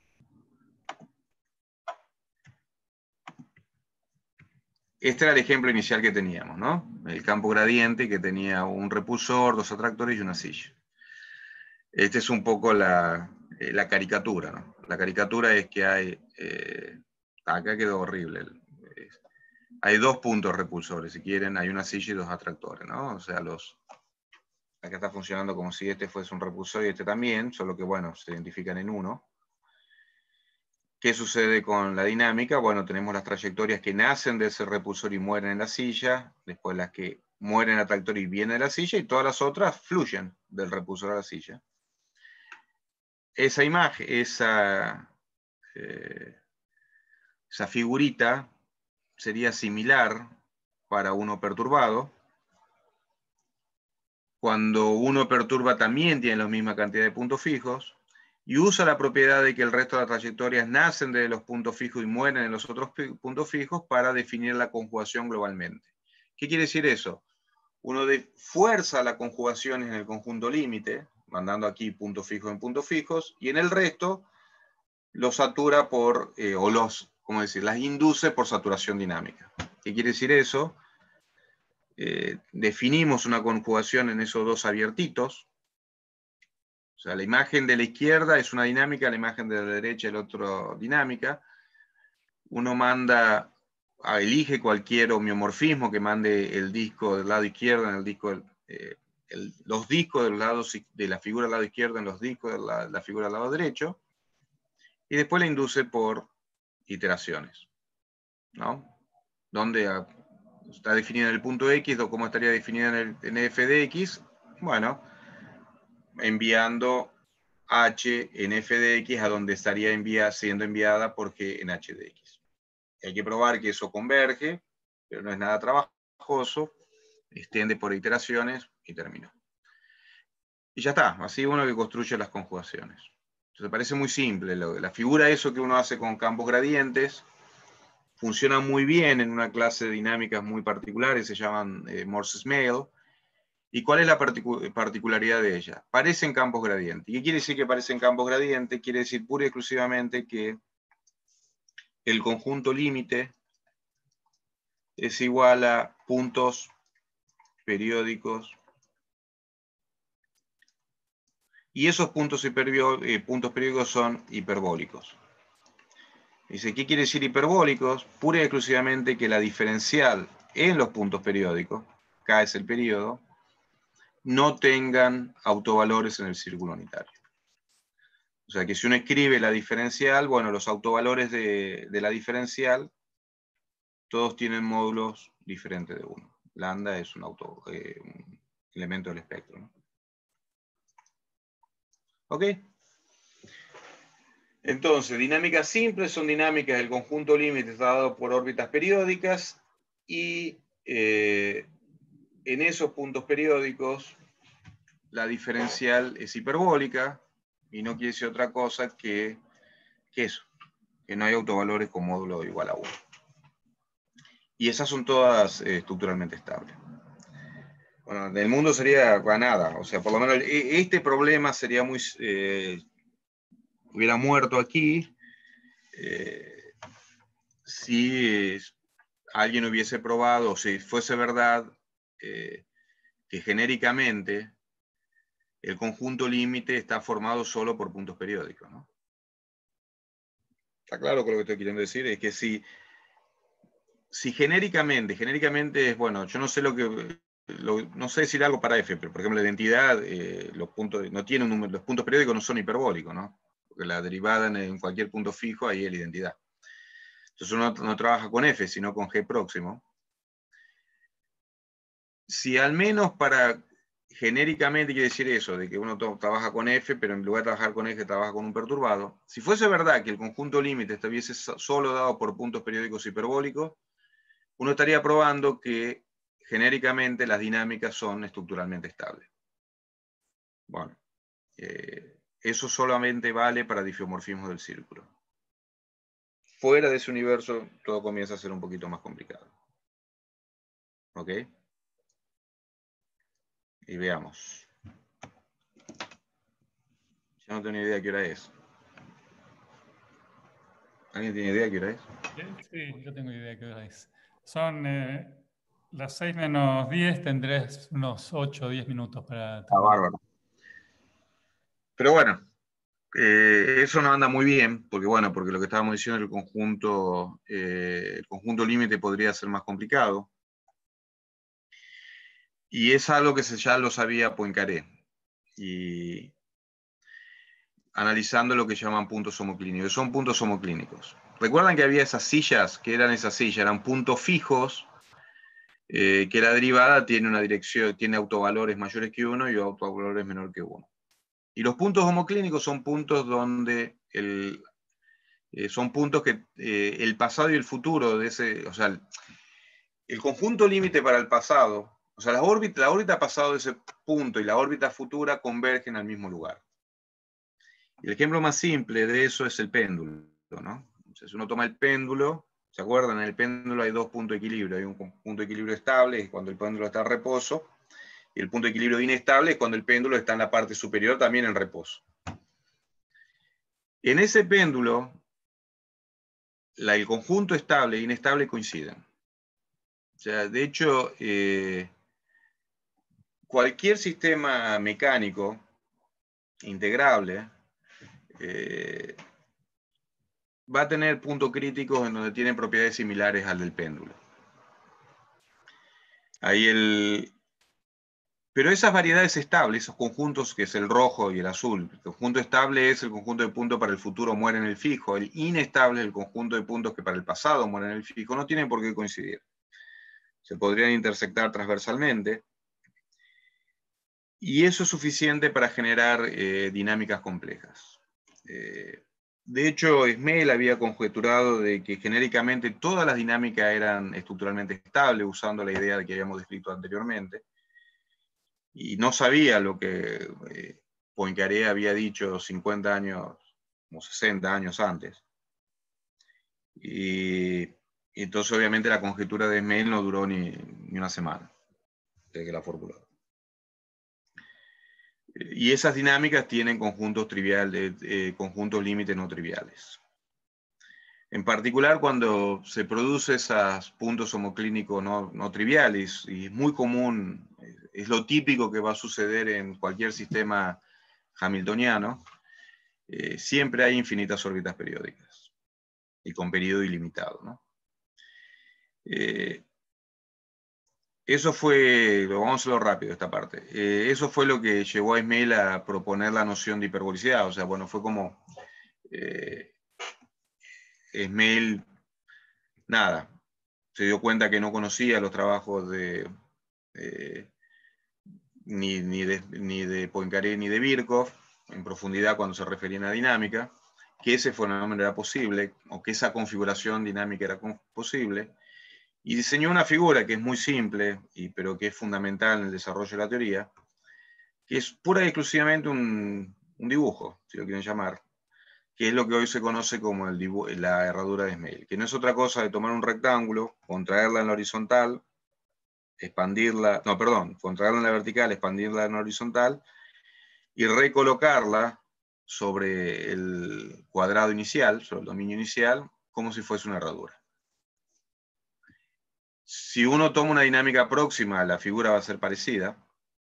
Este era el ejemplo inicial que teníamos, ¿no? El campo gradiente que tenía un repulsor, dos atractores y una silla. Esta es un poco la caricatura, ¿no? La caricatura es que hay... acá quedó horrible. Hay dos puntos repulsores, si quieren, hay una silla y dos atractores, ¿no? O sea, acá está funcionando como si este fuese un repulsor y este también, solo que, bueno, se identifican en uno. ¿Qué sucede con la dinámica? Bueno, tenemos las trayectorias que nacen de ese repulsor y mueren en la silla, después las que mueren en la trayectoria y vienen de la silla, y todas las otras fluyen del repulsor a la silla. Esa imagen, esa figurita sería similar para uno perturbado. Cuando uno perturba también tiene la misma cantidad de puntos fijos, y usa la propiedad de que el resto de las trayectorias nacen de los puntos fijos y mueren en los otros puntos fijos para definir la conjugación globalmente. ¿Qué quiere decir eso? Uno fuerza la conjugación en el conjunto límite, mandando aquí puntos fijos en puntos fijos, y en el resto los satura por, ¿cómo decir? Las induce por saturación dinámica. ¿Qué quiere decir eso? Definimos una conjugación en esos dos abiertitos. O sea, la imagen de la izquierda es una dinámica, la imagen de la derecha es la otra dinámica. Uno elige cualquier homeomorfismo que mande el disco del lado izquierdo en el disco, los discos del lado, de la figura del lado izquierdo en los discos de la figura del lado derecho, y después la induce por iteraciones, ¿no? Donde está definida en el punto X, o cómo estaría definida en f de X, Bueno, enviando h en f de x a donde estaría siendo enviada por g en h de x. Hay que probar que eso converge, pero no es nada trabajoso. Extiende por iteraciones y terminó. Y ya está, así uno que construye las conjugaciones. Entonces parece muy simple. La figura, eso que uno hace con campos gradientes, funciona muy bien en una clase de dinámicas muy particulares, se llaman Morse-Smale. ¿Y cuál es la particularidad de ella? Parecen campos gradientes. ¿Y qué quiere decir que parecen campos gradientes? Quiere decir pura y exclusivamente que el conjunto límite es igual a puntos periódicos. Y esos puntos periódicos son hiperbólicos. Dice, ¿qué quiere decir hiperbólicos? Pura y exclusivamente que la diferencial en los puntos periódicos, K es el periodo, no tengan autovalores en el círculo unitario. O sea que si uno escribe la diferencial, bueno, los autovalores de la diferencial, todos tienen módulos diferentes de uno. Lambda es un elemento del espectro, ¿no? ¿Ok? Entonces, dinámicas simples son dinámicas del conjunto límite dado por órbitas periódicas y en esos puntos periódicos la diferencial es hiperbólica y no quiere decir otra cosa que eso, que no hay autovalores con módulo igual a 1. Y esas son todas estructuralmente estables. Bueno, del mundo sería para nada, o sea, por lo menos este problema sería muy... hubiera muerto aquí si alguien hubiese probado, o si fuese verdad, que genéricamente el conjunto límite está formado solo por puntos periódicos, ¿no? Está claro con lo que estoy queriendo decir, es que si genéricamente es, bueno, yo no sé no sé decir algo para F, pero por ejemplo la identidad, los puntos no tiene un número, los puntos periódicos no son hiperbólicos, ¿no? Porque la derivada en cualquier punto fijo, ahí es la identidad. Entonces uno no trabaja con F, sino con G próximo. Si al menos para genéricamente quiere decir eso, de que uno trabaja con F, pero en lugar de trabajar con F, trabaja con un perturbado. Si fuese verdad que el conjunto límite estuviese solo dado por puntos periódicos hiperbólicos, uno estaría probando que genéricamente las dinámicas son estructuralmente estables. Bueno, eso solamente vale para difeomorfismos del círculo. Fuera de ese universo, todo comienza a ser un poquito más complicado. ¿Ok? Y veamos. Ya no tengo ni idea de qué hora es. ¿Alguien tiene idea de qué hora es? Sí, yo tengo idea de qué hora es. Son las 6 menos 10, tendrás unos 8 o 10 minutos para terminar. Bárbaro. Pero bueno, eso no anda muy bien, porque bueno, porque lo que estábamos diciendo, el conjunto límite podría ser más complicado. Y es algo que ya lo sabía Poincaré. Y analizando lo que llaman puntos homoclínicos. Son puntos homoclínicos. Recuerdan que había esas sillas, que eran esas sillas, eran puntos fijos, que la derivada tiene una dirección, tiene autovalores mayores que 1 y autovalores menor que 1. Y los puntos homoclínicos son puntos donde son puntos que el pasado y el futuro de ese, o sea, el conjunto límite para el pasado, o sea, la órbita pasado de ese punto y la órbita futura convergen al mismo lugar. Y el ejemplo más simple de eso es el péndulo, ¿no? Entonces uno toma el péndulo, ¿se acuerdan? En el péndulo hay dos puntos de equilibrio. Hay un punto de equilibrio estable, es cuando el péndulo está en reposo, y el punto de equilibrio inestable es cuando el péndulo está en la parte superior también en reposo. En ese péndulo, el conjunto estable e inestable coinciden. O sea, de hecho, cualquier sistema mecánico integrable va a tener puntos críticos en donde tienen propiedades similares al del péndulo. Pero esas variedades estables, esos conjuntos que es el rojo y el azul, el conjunto estable es el conjunto de puntos para el futuro muere en el fijo, el inestable es el conjunto de puntos que para el pasado mueren en el fijo, no tienen por qué coincidir. Se podrían intersectar transversalmente. Y eso es suficiente para generar dinámicas complejas. De hecho, Smale había conjeturado de que genéricamente todas las dinámicas eran estructuralmente estables, usando la idea de que habíamos descrito anteriormente, y no sabía lo que Poincaré había dicho 50 años, como 60 años antes. Y entonces obviamente la conjetura de Smale no duró ni una semana, desde que la formuló. Y esas dinámicas tienen conjuntos triviales, conjuntos límites no triviales. En particular cuando se producen esos puntos homoclínicos no triviales, y es muy común, es lo típico que va a suceder en cualquier sistema hamiltoniano, siempre hay infinitas órbitas periódicas, y con periodo ilimitado, ¿no? Eso fue, vamos a hacerlo rápido esta parte, eso fue lo que llevó a Smale a proponer la noción de hiperbolicidad. O sea, bueno, fue como Smale, nada, se dio cuenta que no conocía los trabajos ni de Poincaré ni de Birkhoff en profundidad cuando se referían a dinámica, que ese fenómeno era posible, o que esa configuración dinámica era posible, y diseñó una figura que es muy simple, pero que es fundamental en el desarrollo de la teoría, que es pura y exclusivamente un dibujo, si lo quieren llamar, que es lo que hoy se conoce como la herradura de Smale, que no es otra cosa de tomar un rectángulo, contraerla en la horizontal, expandirla, no, perdón, contraerla en la vertical, expandirla en la horizontal, y recolocarla sobre el cuadrado inicial, sobre el dominio inicial, como si fuese una herradura. Si uno toma una dinámica próxima, la figura va a ser parecida.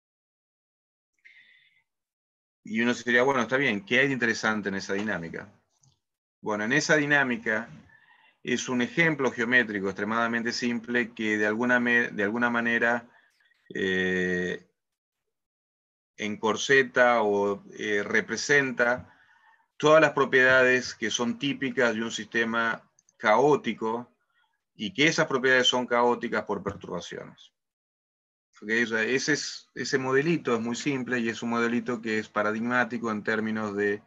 Y uno se diría, bueno, está bien, ¿qué hay de interesante en esa dinámica? Bueno, en esa dinámica es un ejemplo geométrico extremadamente simple que de alguna manera encorseta o representa todas las propiedades que son típicas de un sistema caótico, y que esas propiedades son caóticas por perturbaciones. ¿Okay? O sea, ese modelito es muy simple y es un modelito que es paradigmático en términos de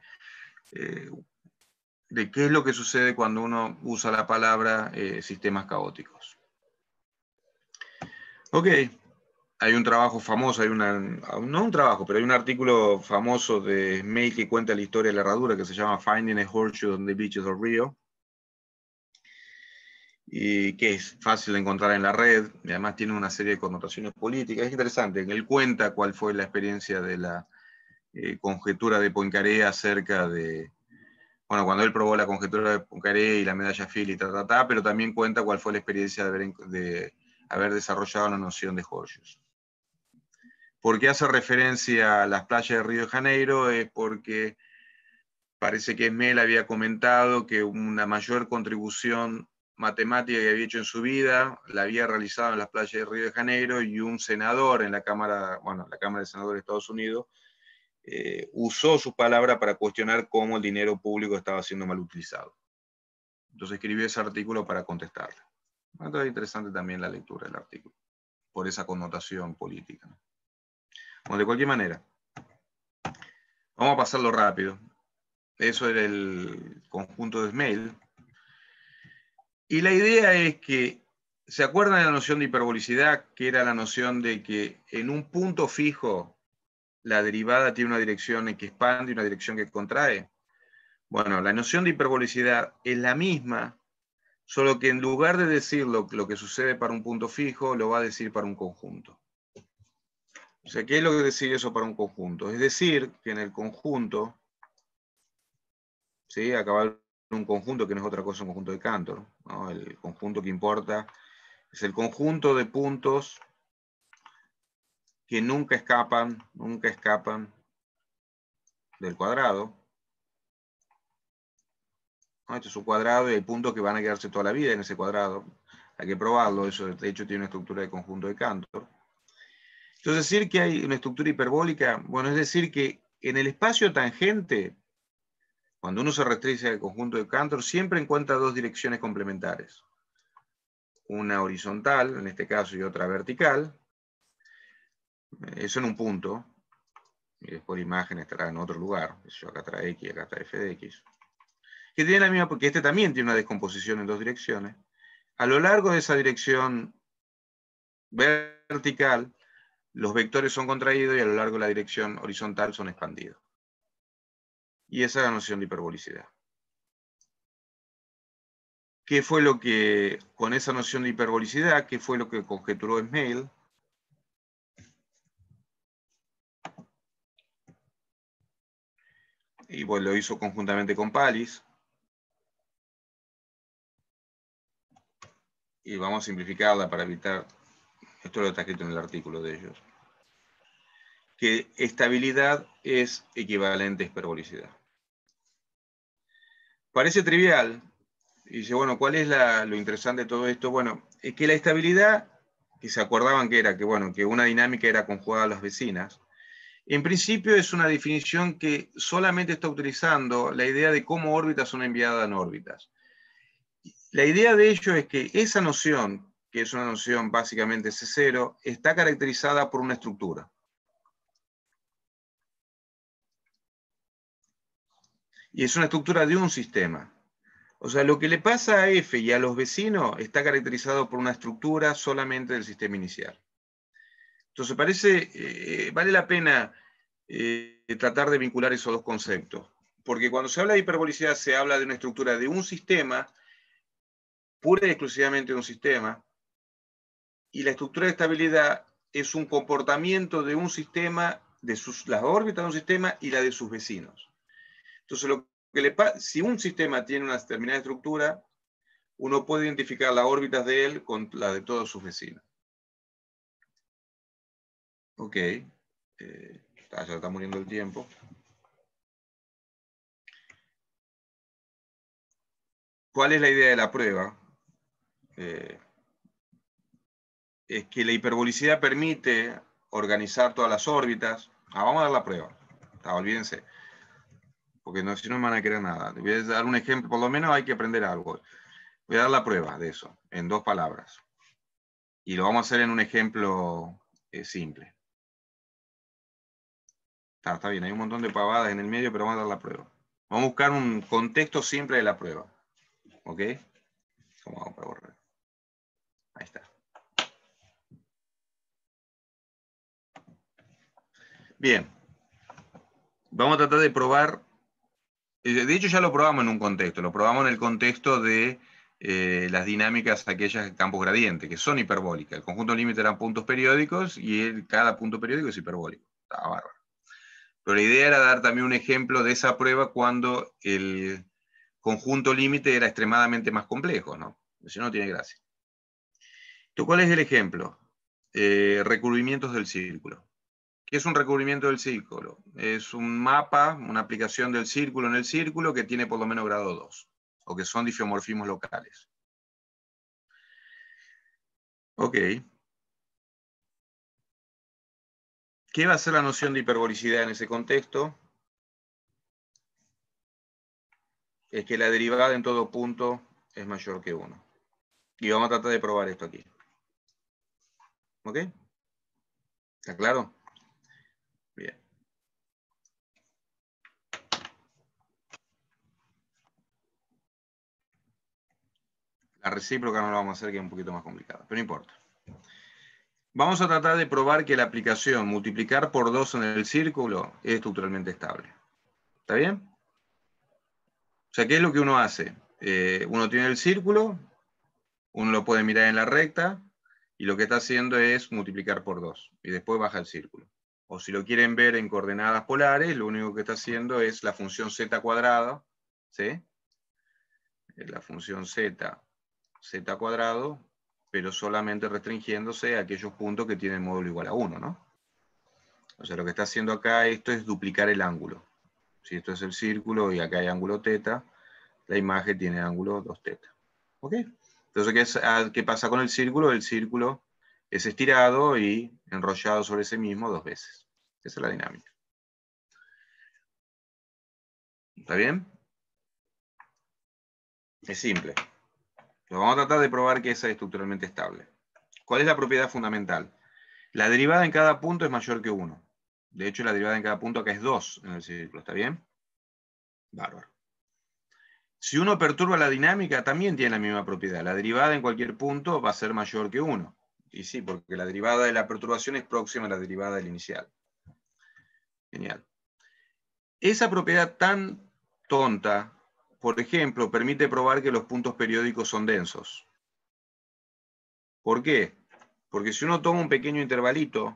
qué es lo que sucede cuando uno usa la palabra sistemas caóticos. Ok, hay un trabajo famoso, no un trabajo, pero hay un artículo famoso de Smale que cuenta la historia de la herradura que se llama Finding a Horseshoe on the Beaches of Rio, y que es fácil de encontrar en la red, y además tiene una serie de connotaciones políticas. Es interesante, él cuenta cuál fue la experiencia de la conjetura de Poincaré acerca de, bueno, cuando él probó la conjetura de Poincaré y la medalla Field y pero también cuenta cuál fue la experiencia de haber desarrollado la noción de Horseshoes. ¿Por qué hace referencia a las playas de Río de Janeiro? Es porque parece que Smale había comentado que una mayor contribución matemática que había hecho en su vida la había realizado en las playas de Río de Janeiro, y un senador en la Cámara, bueno, la Cámara de Senadores de Estados Unidos usó su palabra para cuestionar cómo el dinero público estaba siendo mal utilizado. Entonces escribió ese artículo para contestarle. Entonces es interesante también la lectura del artículo, por esa connotación política. Bueno, de cualquier manera, vamos a pasarlo rápido. Eso era el conjunto de Smale. Y la idea es que, ¿se acuerdan de la noción de hiperbolicidad? Que era la noción de que en un punto fijo la derivada tiene una dirección que expande y una dirección que contrae. Bueno, la noción de hiperbolicidad es la misma, solo que en lugar de decir lo que sucede para un punto fijo, lo va a decir para un conjunto. O sea, ¿qué es lo que decir eso para un conjunto? Es decir, que en el conjunto, ¿sí? Acaba de un conjunto que no es otra cosa, un conjunto de Cantor, ¿no? El conjunto que importa es el conjunto de puntos que nunca escapan del cuadrado. ¿No? Este es un cuadrado y hay puntos que van a quedarse toda la vida en ese cuadrado. Hay que probarlo, eso de hecho tiene una estructura de conjunto de Cantor. Entonces, decir que hay una estructura hiperbólica, bueno, es decir que en el espacio tangente, cuando uno se restringe al conjunto de Cantor, siempre encuentra dos direcciones complementares. Una horizontal, en este caso, y otra vertical. Eso en un punto. y después la imagen estará en otro lugar. Acá estará X, acá está f de X. Que tiene la misma, porque este también tiene una descomposición en dos direcciones. A lo largo de esa dirección vertical, los vectores son contraídos y a lo largo de la dirección horizontal son expandidos. Y esa es la noción de hiperbolicidad. ¿Qué fue lo que, con esa noción de hiperbolicidad, qué fue lo que conjeturó Smail? Y bueno, lo hizo conjuntamente con Pallis. Y vamos a simplificarla para evitar, esto lo está escrito en el artículo de ellos, que estabilidad es equivalente a hiperbolicidad. Parece trivial, y dice, bueno, ¿cuál es lo interesante de todo esto? Bueno, es que la estabilidad, que se acordaban que era, bueno, que una dinámica era conjugada a las vecinas, en principio es una definición que solamente está utilizando la idea de cómo órbitas son enviadas en órbitas. La idea de ello es que esa noción, que es una noción básicamente C0, está caracterizada por una estructura. Y es una estructura de un sistema. O sea, lo que le pasa a F y a los vecinos está caracterizado por una estructura solamente del sistema inicial. Entonces vale la pena tratar de vincular esos dos conceptos. Porque cuando se habla de hiperbolicidad se habla de una estructura de un sistema, pura y exclusivamente de un sistema, y la estructura de estabilidad es un comportamiento de un sistema, las órbitas de un sistema y la de sus vecinos. Entonces, si un sistema tiene una determinada estructura, uno puede identificar las órbitas de él con las de todos sus vecinos. Ok. Ya está muriendo el tiempo. ¿Cuál es la idea de la prueba? Es que la hiperbolicidad permite organizar todas las órbitas. Vamos a dar la prueba. Olvídense. Porque si no me van a querer nada. Voy a dar un ejemplo, por lo menos hay que aprender algo. Voy a dar la prueba de eso, en 2 palabras. Y lo vamos a hacer en un ejemplo simple. Está bien, hay un montón de pavadas en el medio, pero vamos a dar la prueba. Vamos a buscar un contexto simple de la prueba. ¿Ok? ¿Cómo vamos para borrar? Ahí está. Bien. Vamos a tratar de probar. De hecho, ya lo probamos en un contexto. Lo probamos en el contexto de las dinámicas aquellas de campos gradientes, que son hiperbólicas. El conjunto límite eran puntos periódicos y cada punto periódico es hiperbólico. Estaba bárbaro. Pero la idea era dar también un ejemplo de esa prueba cuando el conjunto límite era extremadamente más complejo, ¿no? Si no, no tiene gracia. Entonces, ¿cuál es el ejemplo? Recubrimientos del círculo. ¿Qué es un recubrimiento del círculo? Es un mapa, una aplicación del círculo en el círculo que tiene por lo menos grado 2, o que son difeomorfismos locales. Ok. ¿Qué va a ser la noción de hiperbolicidad en ese contexto? Es que la derivada en todo punto es mayor que 1. Y vamos a tratar de probar esto aquí. ¿Ok? ¿Está claro? Bien. La recíproca no la vamos a hacer, que es un poquito más complicada, pero no importa. Vamos a tratar de probar que la aplicación multiplicar por 2 en el círculo es estructuralmente estable. ¿Está bien? O sea, ¿qué es lo que uno hace? Uno tiene el círculo, uno lo puede mirar en la recta, y lo que está haciendo es multiplicar por 2, y después baja el círculo. O si lo quieren ver en coordenadas polares, lo único que está haciendo es la función z cuadrada, ¿sí? La función z cuadrado, pero solamente restringiéndose a aquellos puntos que tienen módulo igual a 1, ¿no? O sea, lo que está haciendo acá esto es duplicar el ángulo. Si esto es el círculo y acá hay ángulo θ, la imagen tiene ángulo 2θ. ¿Ok? Entonces, ¿qué pasa con el círculo? El círculo es estirado y enrollado sobre sí mismo 2 veces. Esa es la dinámica. ¿Está bien? Es simple. Lo vamos a tratar de probar que esa es estructuralmente estable. ¿Cuál es la propiedad fundamental? La derivada en cada punto es mayor que 1. De hecho, la derivada en cada punto acá es 2 en el círculo, ¿está bien? Bárbaro. Si uno perturba la dinámica, también tiene la misma propiedad. La derivada en cualquier punto va a ser mayor que 1. Y sí, porque la derivada de la perturbación es próxima a la derivada del inicial. Genial. Esa propiedad tan tonta, por ejemplo, permite probar que los puntos periódicos son densos. ¿Por qué? Porque si uno toma un pequeño intervalito,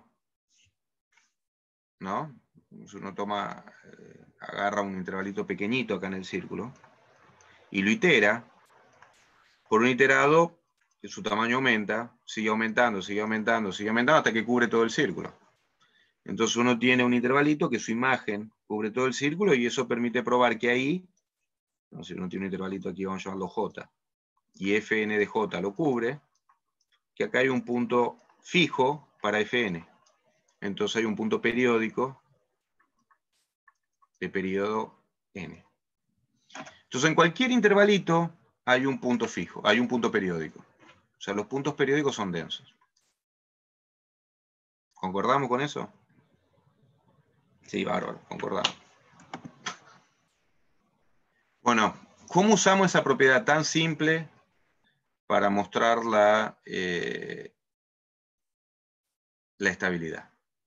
¿no? Si uno agarra un intervalito pequeñito acá en el círculo, y lo itera, por un iterado, su tamaño aumenta, sigue aumentando, sigue aumentando, sigue aumentando, hasta que cubre todo el círculo. Entonces uno tiene un intervalito que su imagen cubre todo el círculo, y eso permite probar que ahí, no sé, uno tiene un intervalito aquí, vamos a llamarlo J, y Fn de J lo cubre, que acá hay un punto fijo para Fn. Entonces hay un punto periódico de periodo n. Entonces en cualquier intervalito hay un punto fijo, hay un punto periódico. O sea, los puntos periódicos son densos. ¿Concordamos con eso? Sí, bárbaro, concordamos. Bueno, ¿cómo usamos esa propiedad tan simple para mostrar la estabilidad?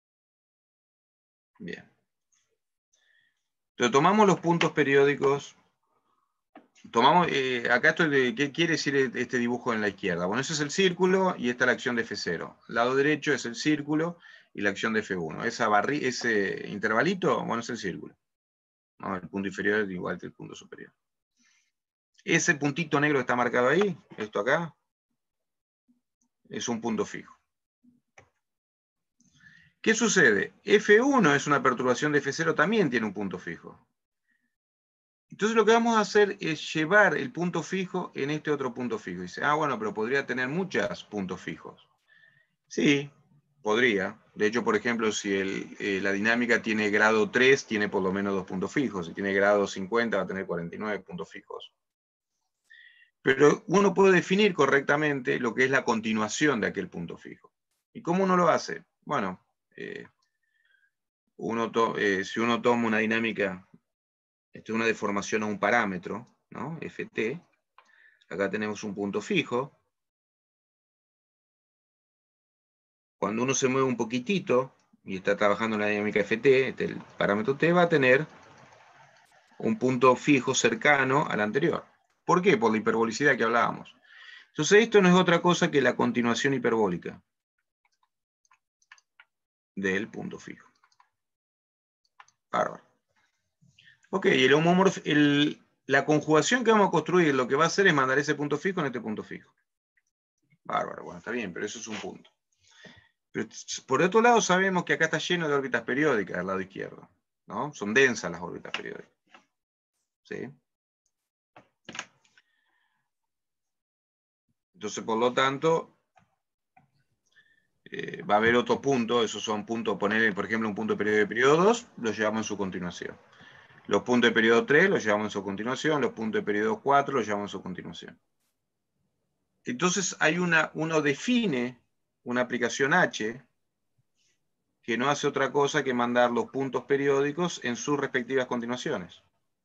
Bien. Entonces tomamos los puntos periódicos. Tomamos, acá esto ¿qué quiere decir este dibujo en la izquierda? Bueno, ese es el círculo y esta es la acción de F0. El lado derecho es el círculo y la acción de F1. Ese intervalito, bueno, es el círculo. ¿No? El punto inferior es igual que el punto superior. Ese puntito negro que está marcado ahí, esto acá, es un punto fijo. ¿Qué sucede? F1 es una perturbación de F0, también tiene un punto fijo. Entonces lo que vamos a hacer es llevar el punto fijo en este otro punto fijo. Dice, bueno, pero podría tener muchos puntos fijos. Sí, podría. De hecho, por ejemplo, si la dinámica tiene grado 3, tiene por lo menos 2 puntos fijos. Si tiene grado 50, va a tener 49 puntos fijos. Pero uno puede definir correctamente lo que es la continuación de aquel punto fijo. ¿Y cómo uno lo hace? Bueno, si uno toma una dinámica, esto es una deformación a un parámetro, ¿no? Ft. Acá tenemos un punto fijo. Cuando uno se mueve un poquitito y está trabajando en la dinámica Ft, el parámetro t va a tener un punto fijo cercano al anterior. ¿Por qué? Por la hiperbolicidad que hablábamos. Entonces esto no es otra cosa que la continuación hiperbólica del punto fijo. Bárbaro. Ok, la conjugación que vamos a construir lo que va a hacer es mandar ese punto fijo en este punto fijo. Bárbaro, bueno, está bien, pero eso es un punto. Pero por otro lado sabemos que acá está lleno de órbitas periódicas al lado izquierdo, ¿no? Son densas las órbitas periódicas. ¿Sí? Entonces, por lo tanto, va a haber otro punto, esos son puntos, poner, por ejemplo, un punto de periodo de periodo 2, los llevamos en su continuación. Los puntos de periodo 3 los llevamos en su continuación, los puntos de periodo 4 los llevamos en su continuación. Entonces, uno define una aplicación H que no hace otra cosa que mandar los puntos periódicos en sus respectivas continuaciones.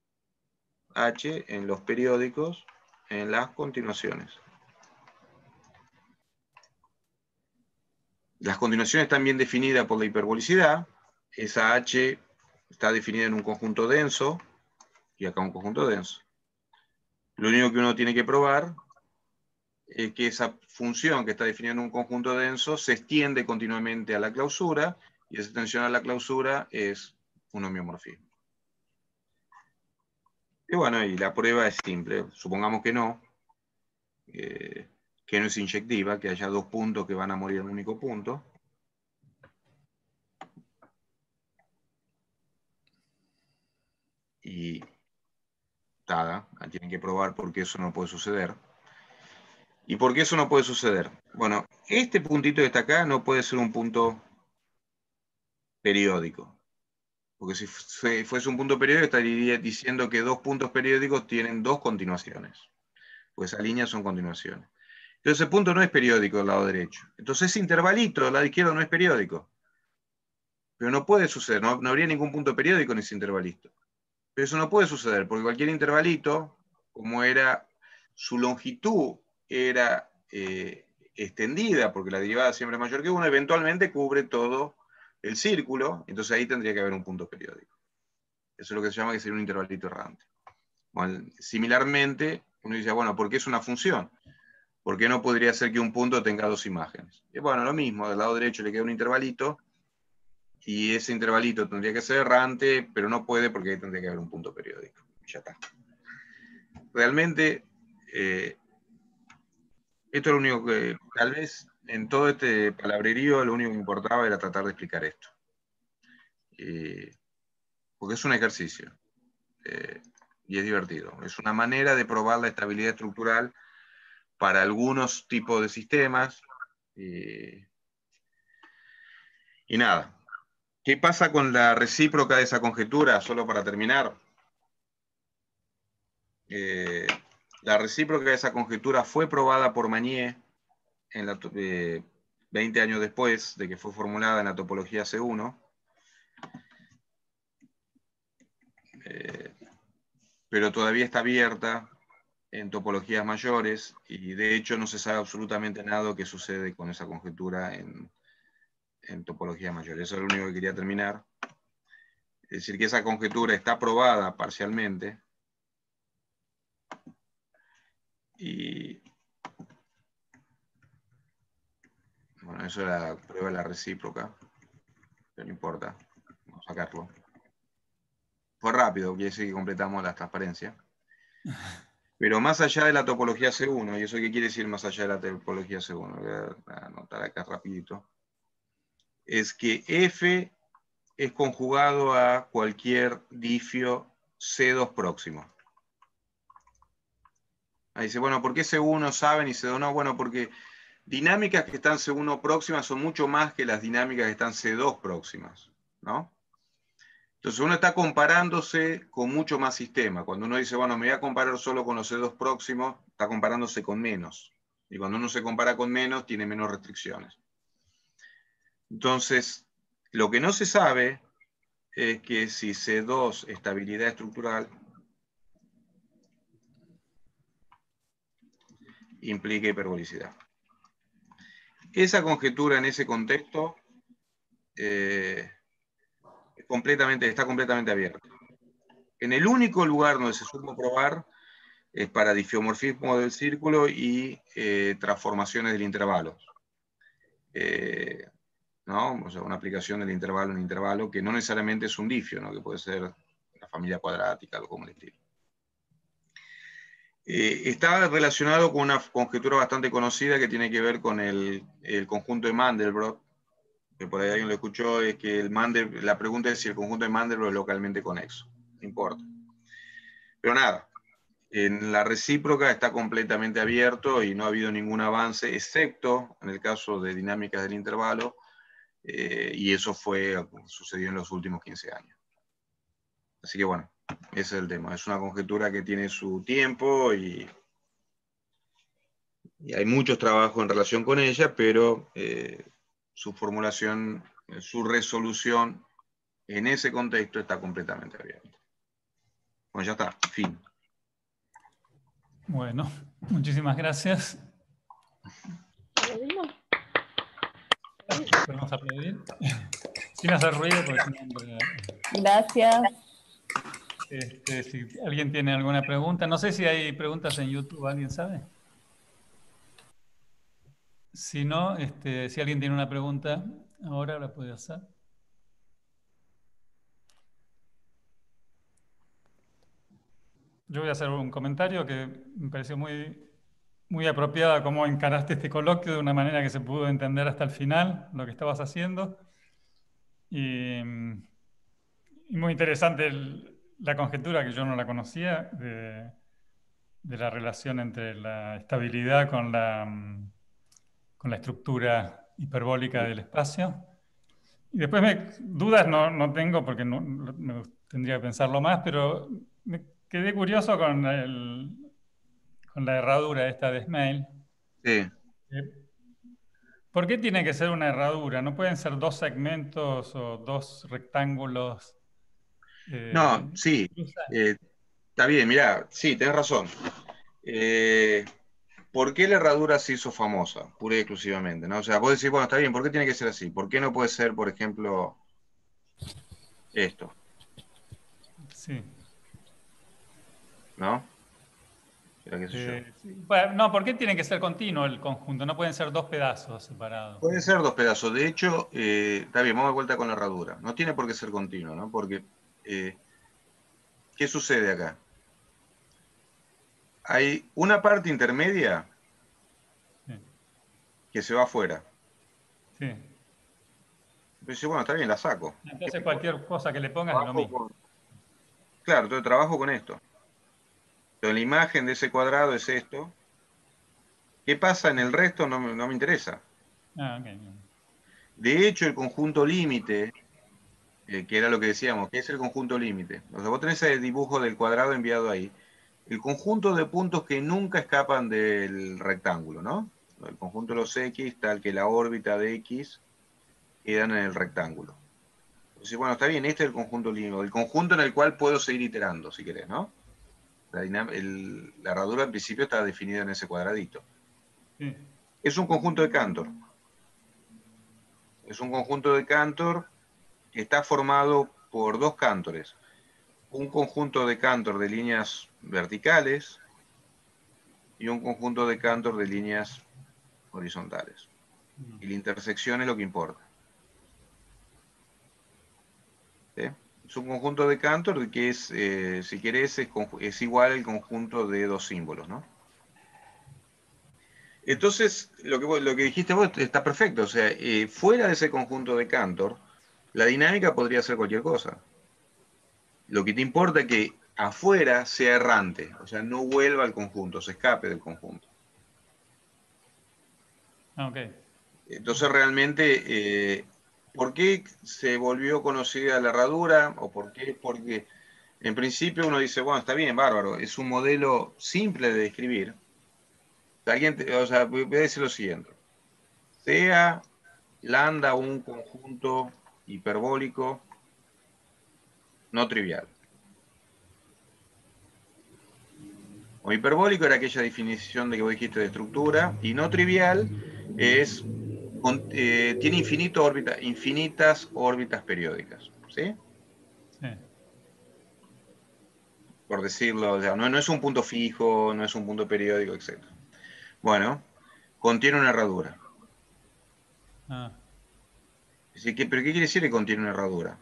H en los periódicos, en las continuaciones. Las continuaciones están bien definidas por la hiperbolicidad. Esa H está definida en un conjunto denso, y acá un conjunto denso. Lo único que uno tiene que probar es que esa función que está definida en un conjunto denso se extiende continuamente a la clausura, y esa extensión a la clausura es un homeomorfismo. Y bueno, y la prueba es simple. Supongamos que no es inyectiva, que haya dos puntos que van a morir en un único punto. Y nada, tienen que probar por qué eso no puede suceder. ¿Y por qué eso no puede suceder? Bueno, este puntito que está acá no puede ser un punto periódico. Porque si fuese un punto periódico estaría diciendo que dos puntos periódicos tienen dos continuaciones. Pues esas líneas son continuaciones. Entonces ese punto no es periódico del lado derecho. Entonces ese intervalito del lado izquierdo no es periódico. Pero no puede suceder, no habría ningún punto periódico en ese intervalito. Pero eso no puede suceder, porque cualquier intervalito, como era, su longitud era extendida, porque la derivada siempre es mayor que 1, eventualmente cubre todo el círculo, entonces ahí tendría que haber un punto periódico. Eso es lo que se llama que sería un intervalito errante. Bueno, similarmente, uno dice, bueno, ¿por qué es una función? ¿Por qué no podría ser que un punto tenga dos imágenes? Y bueno, lo mismo, del lado derecho le queda un intervalito, y ese intervalito tendría que ser errante, pero no puede porque ahí tendría que haber un punto periódico. Ya está. Realmente, esto es lo único que, tal vez, en todo este palabrerío, lo único que importaba era tratar de explicar esto. Porque es un ejercicio. Y es divertido. Es una manera de probar la estabilidad estructural para algunos tipos de sistemas. Y nada. ¿Qué pasa con la recíproca de esa conjetura? Solo para terminar. La recíproca de esa conjetura fue probada por Magnier en 20 años después de que fue formulada en la topología C1. Pero todavía está abierta en topologías mayores, y de hecho no se sabe absolutamente nada que sucede con esa conjetura en topologías mayores. Eso es lo único que quería terminar. Es decir, que esa conjetura está probada parcialmente, y bueno, eso era la prueba de la recíproca, pero no importa, vamos a sacarlo. Fue rápido, quiere decir que completamos la transparencia. Pero más allá de la topología C1, ¿y eso qué quiere decir más allá de la topología C1? Voy a anotar acá rapidito. Es que F es conjugado a cualquier difio C2 próximo. Ahí dice, bueno, ¿por qué C1 saben y C2 no? Bueno, porque dinámicas que están C1 próximas son mucho más que las dinámicas que están C2 próximas, ¿no? Entonces uno está comparándose con mucho más sistema. Cuando uno dice, bueno, me voy a comparar solo con los C2 próximos, está comparándose con menos. Y cuando uno se compara con menos, tiene menos restricciones. Entonces, lo que no se sabe es que si C2 estabilidad estructural implica hiperbolicidad. Esa conjetura en ese contexto está completamente abierta. En el único lugar donde se supo probar es para difiomorfismo del círculo y transformaciones del intervalo. ¿No? O sea, una aplicación del intervalo en intervalo, que no necesariamente es un difio, ¿no? Que puede ser la familia cuadrática, algo como el estilo. Está relacionado con una conjetura bastante conocida que tiene que ver con el conjunto de Mandelbrot, que por ahí alguien lo escuchó, es que la pregunta es si el conjunto de Mandelbrot es localmente conexo. No importa. Pero nada, en la recíproca está completamente abierto y no ha habido ningún avance, excepto en el caso de dinámicas del intervalo, y eso sucedió en los últimos 15 años. Así que bueno, ese es el tema. Es una conjetura que tiene su tiempo y hay muchos trabajos en relación con ella, pero su formulación, su resolución en ese contexto está completamente abierta. Bueno, ya está, fin. Bueno, muchísimas gracias. ¿Podemos aplaudir? Sin hacer ruido, porque si no... Gracias. Si alguien tiene alguna pregunta, no sé si hay preguntas en YouTube, ¿alguien sabe? Si no, si alguien tiene una pregunta, ahora la puede hacer. Yo voy a hacer un comentario que me pareció muy apropiada cómo encaraste este coloquio de una manera que se pudo entender hasta el final lo que estabas haciendo. Y muy interesante la conjetura, que yo no la conocía, de la relación entre la estabilidad con la estructura hiperbólica del espacio. Y después dudas no tengo, porque me tendría que pensarlo más, pero me quedé curioso con la herradura esta de Smale. Sí. ¿Por qué tiene que ser una herradura? ¿No pueden ser dos segmentos o dos rectángulos? No, sí, Cruza- está bien, mirá, sí, tenés razón. Eh, ¿Por qué la herradura se hizo famosa, pura y exclusivamente? ¿No? O sea, vos decís, bueno, está bien, ¿por qué tiene que ser así? ¿Por qué no puede ser, por ejemplo, esto? Sí. ¿No? Mira, qué sé yo. Sí. Bueno, no, ¿por qué tiene que ser continuo el conjunto? No pueden ser dos pedazos separados. Puede ser dos pedazos. De hecho, está bien, vamos de vuelta con la herradura. No tiene por qué ser continuo, ¿no? Porque, ¿qué sucede acá? Hay una parte intermedia Sí, que se va afuera. sí. Entonces, bueno, está bien, la saco. ¿Qué me Entonces importa? cualquier cosa que le pongas es lo Trabajo mismo. con... Claro, entonces trabajo con esto. Entonces, la imagen de ese cuadrado es esto. ¿Qué pasa en el resto? No me interesa. Ah, ok, bien. De hecho, el conjunto límite, que era lo que decíamos, ¿qué es el conjunto límite? O sea, vos tenés el dibujo del cuadrado enviado ahí. El conjunto de puntos que nunca escapan del rectángulo, ¿no? El conjunto de los X, tal que la órbita de X quedan en el rectángulo. Entonces, bueno, está bien, este es el conjunto límite, el conjunto en el cual puedo seguir iterando, si querés, ¿no? La herradura en principio está definida en ese cuadradito. Sí. Es un conjunto de Cantor. Es un conjunto de Cantor que está formado por dos cantores. Un conjunto de Cantor de líneas verticales y un conjunto de Cantor de líneas horizontales. Y la intersección es lo que importa. ¿Sí? Es un conjunto de Cantor que es, si querés, es igual al conjunto de dos símbolos, ¿no? Entonces, lo que dijiste vos está perfecto. O sea, fuera de ese conjunto de Cantor, la dinámica podría ser cualquier cosa. Lo que te importa es que afuera sea errante, o sea, no vuelva al conjunto, se escape del conjunto. Ah, ok. Entonces, realmente, ¿por qué se volvió conocida la herradura? ¿O por qué? Porque en principio uno dice, bueno, está bien, bárbaro, es un modelo simple de describir. O sea, voy a decir lo siguiente. Sea lambda un conjunto hiperbólico no trivial. O hiperbólico era aquella definición de que vos dijiste de estructura, y no trivial es, tiene infinitas órbitas periódicas, ¿sí? Sí. Por decirlo, o sea, no es un punto fijo, no es un punto periódico, etc. Bueno, contiene una herradura. Ah, ¿Pero qué quiere decir que contiene una herradura?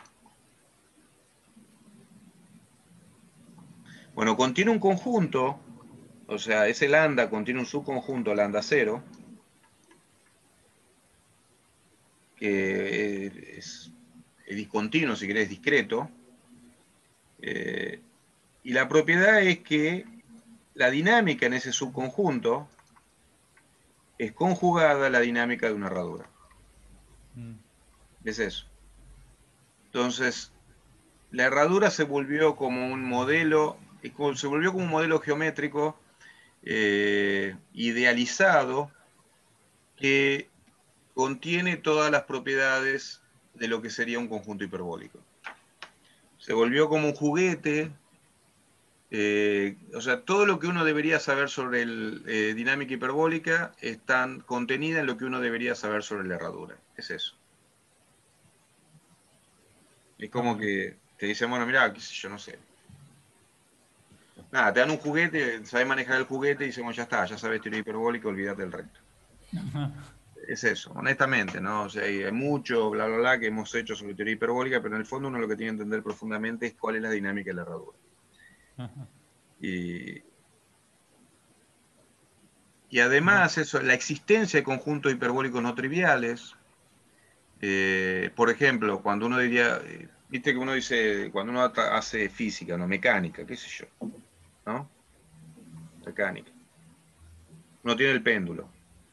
Bueno, contiene un conjunto, o sea, ese lambda contiene un subconjunto lambda cero, que es discontinuo, si querés, discreto. Eh, y la propiedad es que la dinámica en ese subconjunto es conjugada a la dinámica de una herradura. Es eso. Entonces, la herradura se volvió como un modelo, se volvió como un modelo geométrico idealizado que contiene todas las propiedades de lo que sería un conjunto hiperbólico. Se volvió como un juguete, o sea, todo lo que uno debería saber sobre dinámica hiperbólica están contenida en lo que uno debería saber sobre la herradura. Es eso. Es está como bueno. que te dicen, bueno, mira, qué sé yo, no sé. Nada, te dan un juguete, sabes manejar el juguete y dicen, bueno, ya está, ya sabes teoría hiperbólica, olvídate del resto. Es eso, honestamente, ¿no? O sea, hay mucho, bla, bla, bla, que hemos hecho sobre teoría hiperbólica, pero en el fondo uno lo que tiene que entender profundamente es cuál es la dinámica de la herradura. Y, y Bien. además, eso, la existencia de conjuntos hiperbólicos no triviales, por ejemplo, cuando uno diría, viste que uno dice, cuando uno hace física, no mecánica, qué sé yo, ¿no? Mecánica. Uno tiene el péndulo,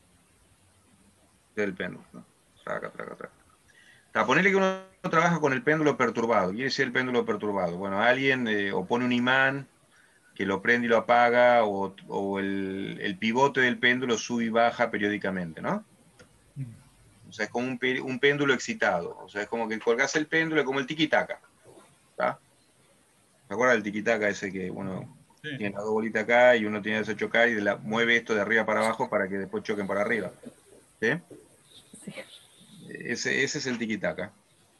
¿no? Traca, traca, traca. Ponele que uno trabaja con el péndulo perturbado. ¿Quiere decir el péndulo perturbado? Bueno, alguien o pone un imán que lo prende y lo apaga, o el pivote del péndulo sube y baja periódicamente, ¿no? sea, es como un péndulo excitado. O sea, es como que colgás el péndulo, es como el tiki-taka. ¿Tá? ¿Se acuerdan del tiki-taka ese que, bueno, Sí. tiene las dos bolitas acá y uno tiene que hacer chocar y mueve esto de arriba para abajo para que después choquen para arriba? ¿Sí? Ese es el tiki-taka.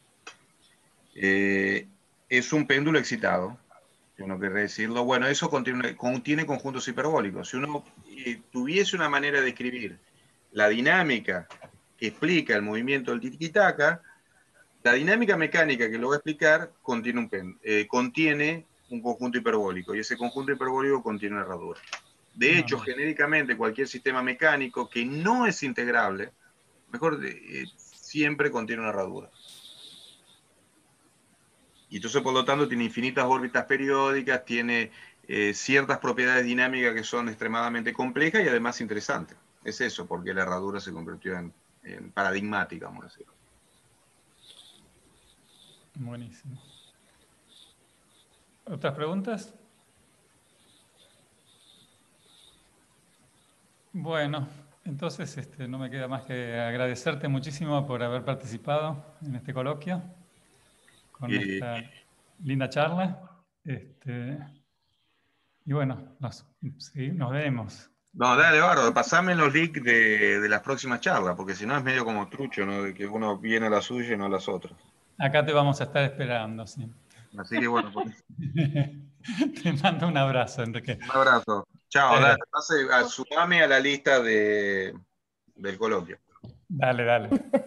Es un péndulo excitado, si uno quiere decirlo. Bueno, eso contiene conjuntos hiperbólicos. Si uno tuviese una manera de escribir la dinámica que explica el movimiento del tiki-taka, la dinámica mecánica que lo va a explicar contiene un conjunto hiperbólico, y ese conjunto hiperbólico contiene una herradura. De hecho, genéricamente, cualquier sistema mecánico que no es integrable, siempre contiene una herradura. Y entonces, por lo tanto, tiene infinitas órbitas periódicas, tiene ciertas propiedades dinámicas que son extremadamente complejas y además interesantes. Es eso, porque la herradura se convirtió en paradigmática, vamos a decirlo. Buenísimo. ¿Otras preguntas? Bueno, entonces no me queda más que agradecerte muchísimo por haber participado en este coloquio, con esta linda charla. Y bueno, nos vemos. No, dale, Bardo, pasame los links de las próximas charlas, porque si no es medio como trucho, ¿no? De que uno viene a la suya y no a las otras. Acá te vamos a estar esperando, sí. Así que bueno, pues, Te mando un abrazo, Enrique. un abrazo. Chao, dale, sumame a la lista del coloquio. Dale, dale.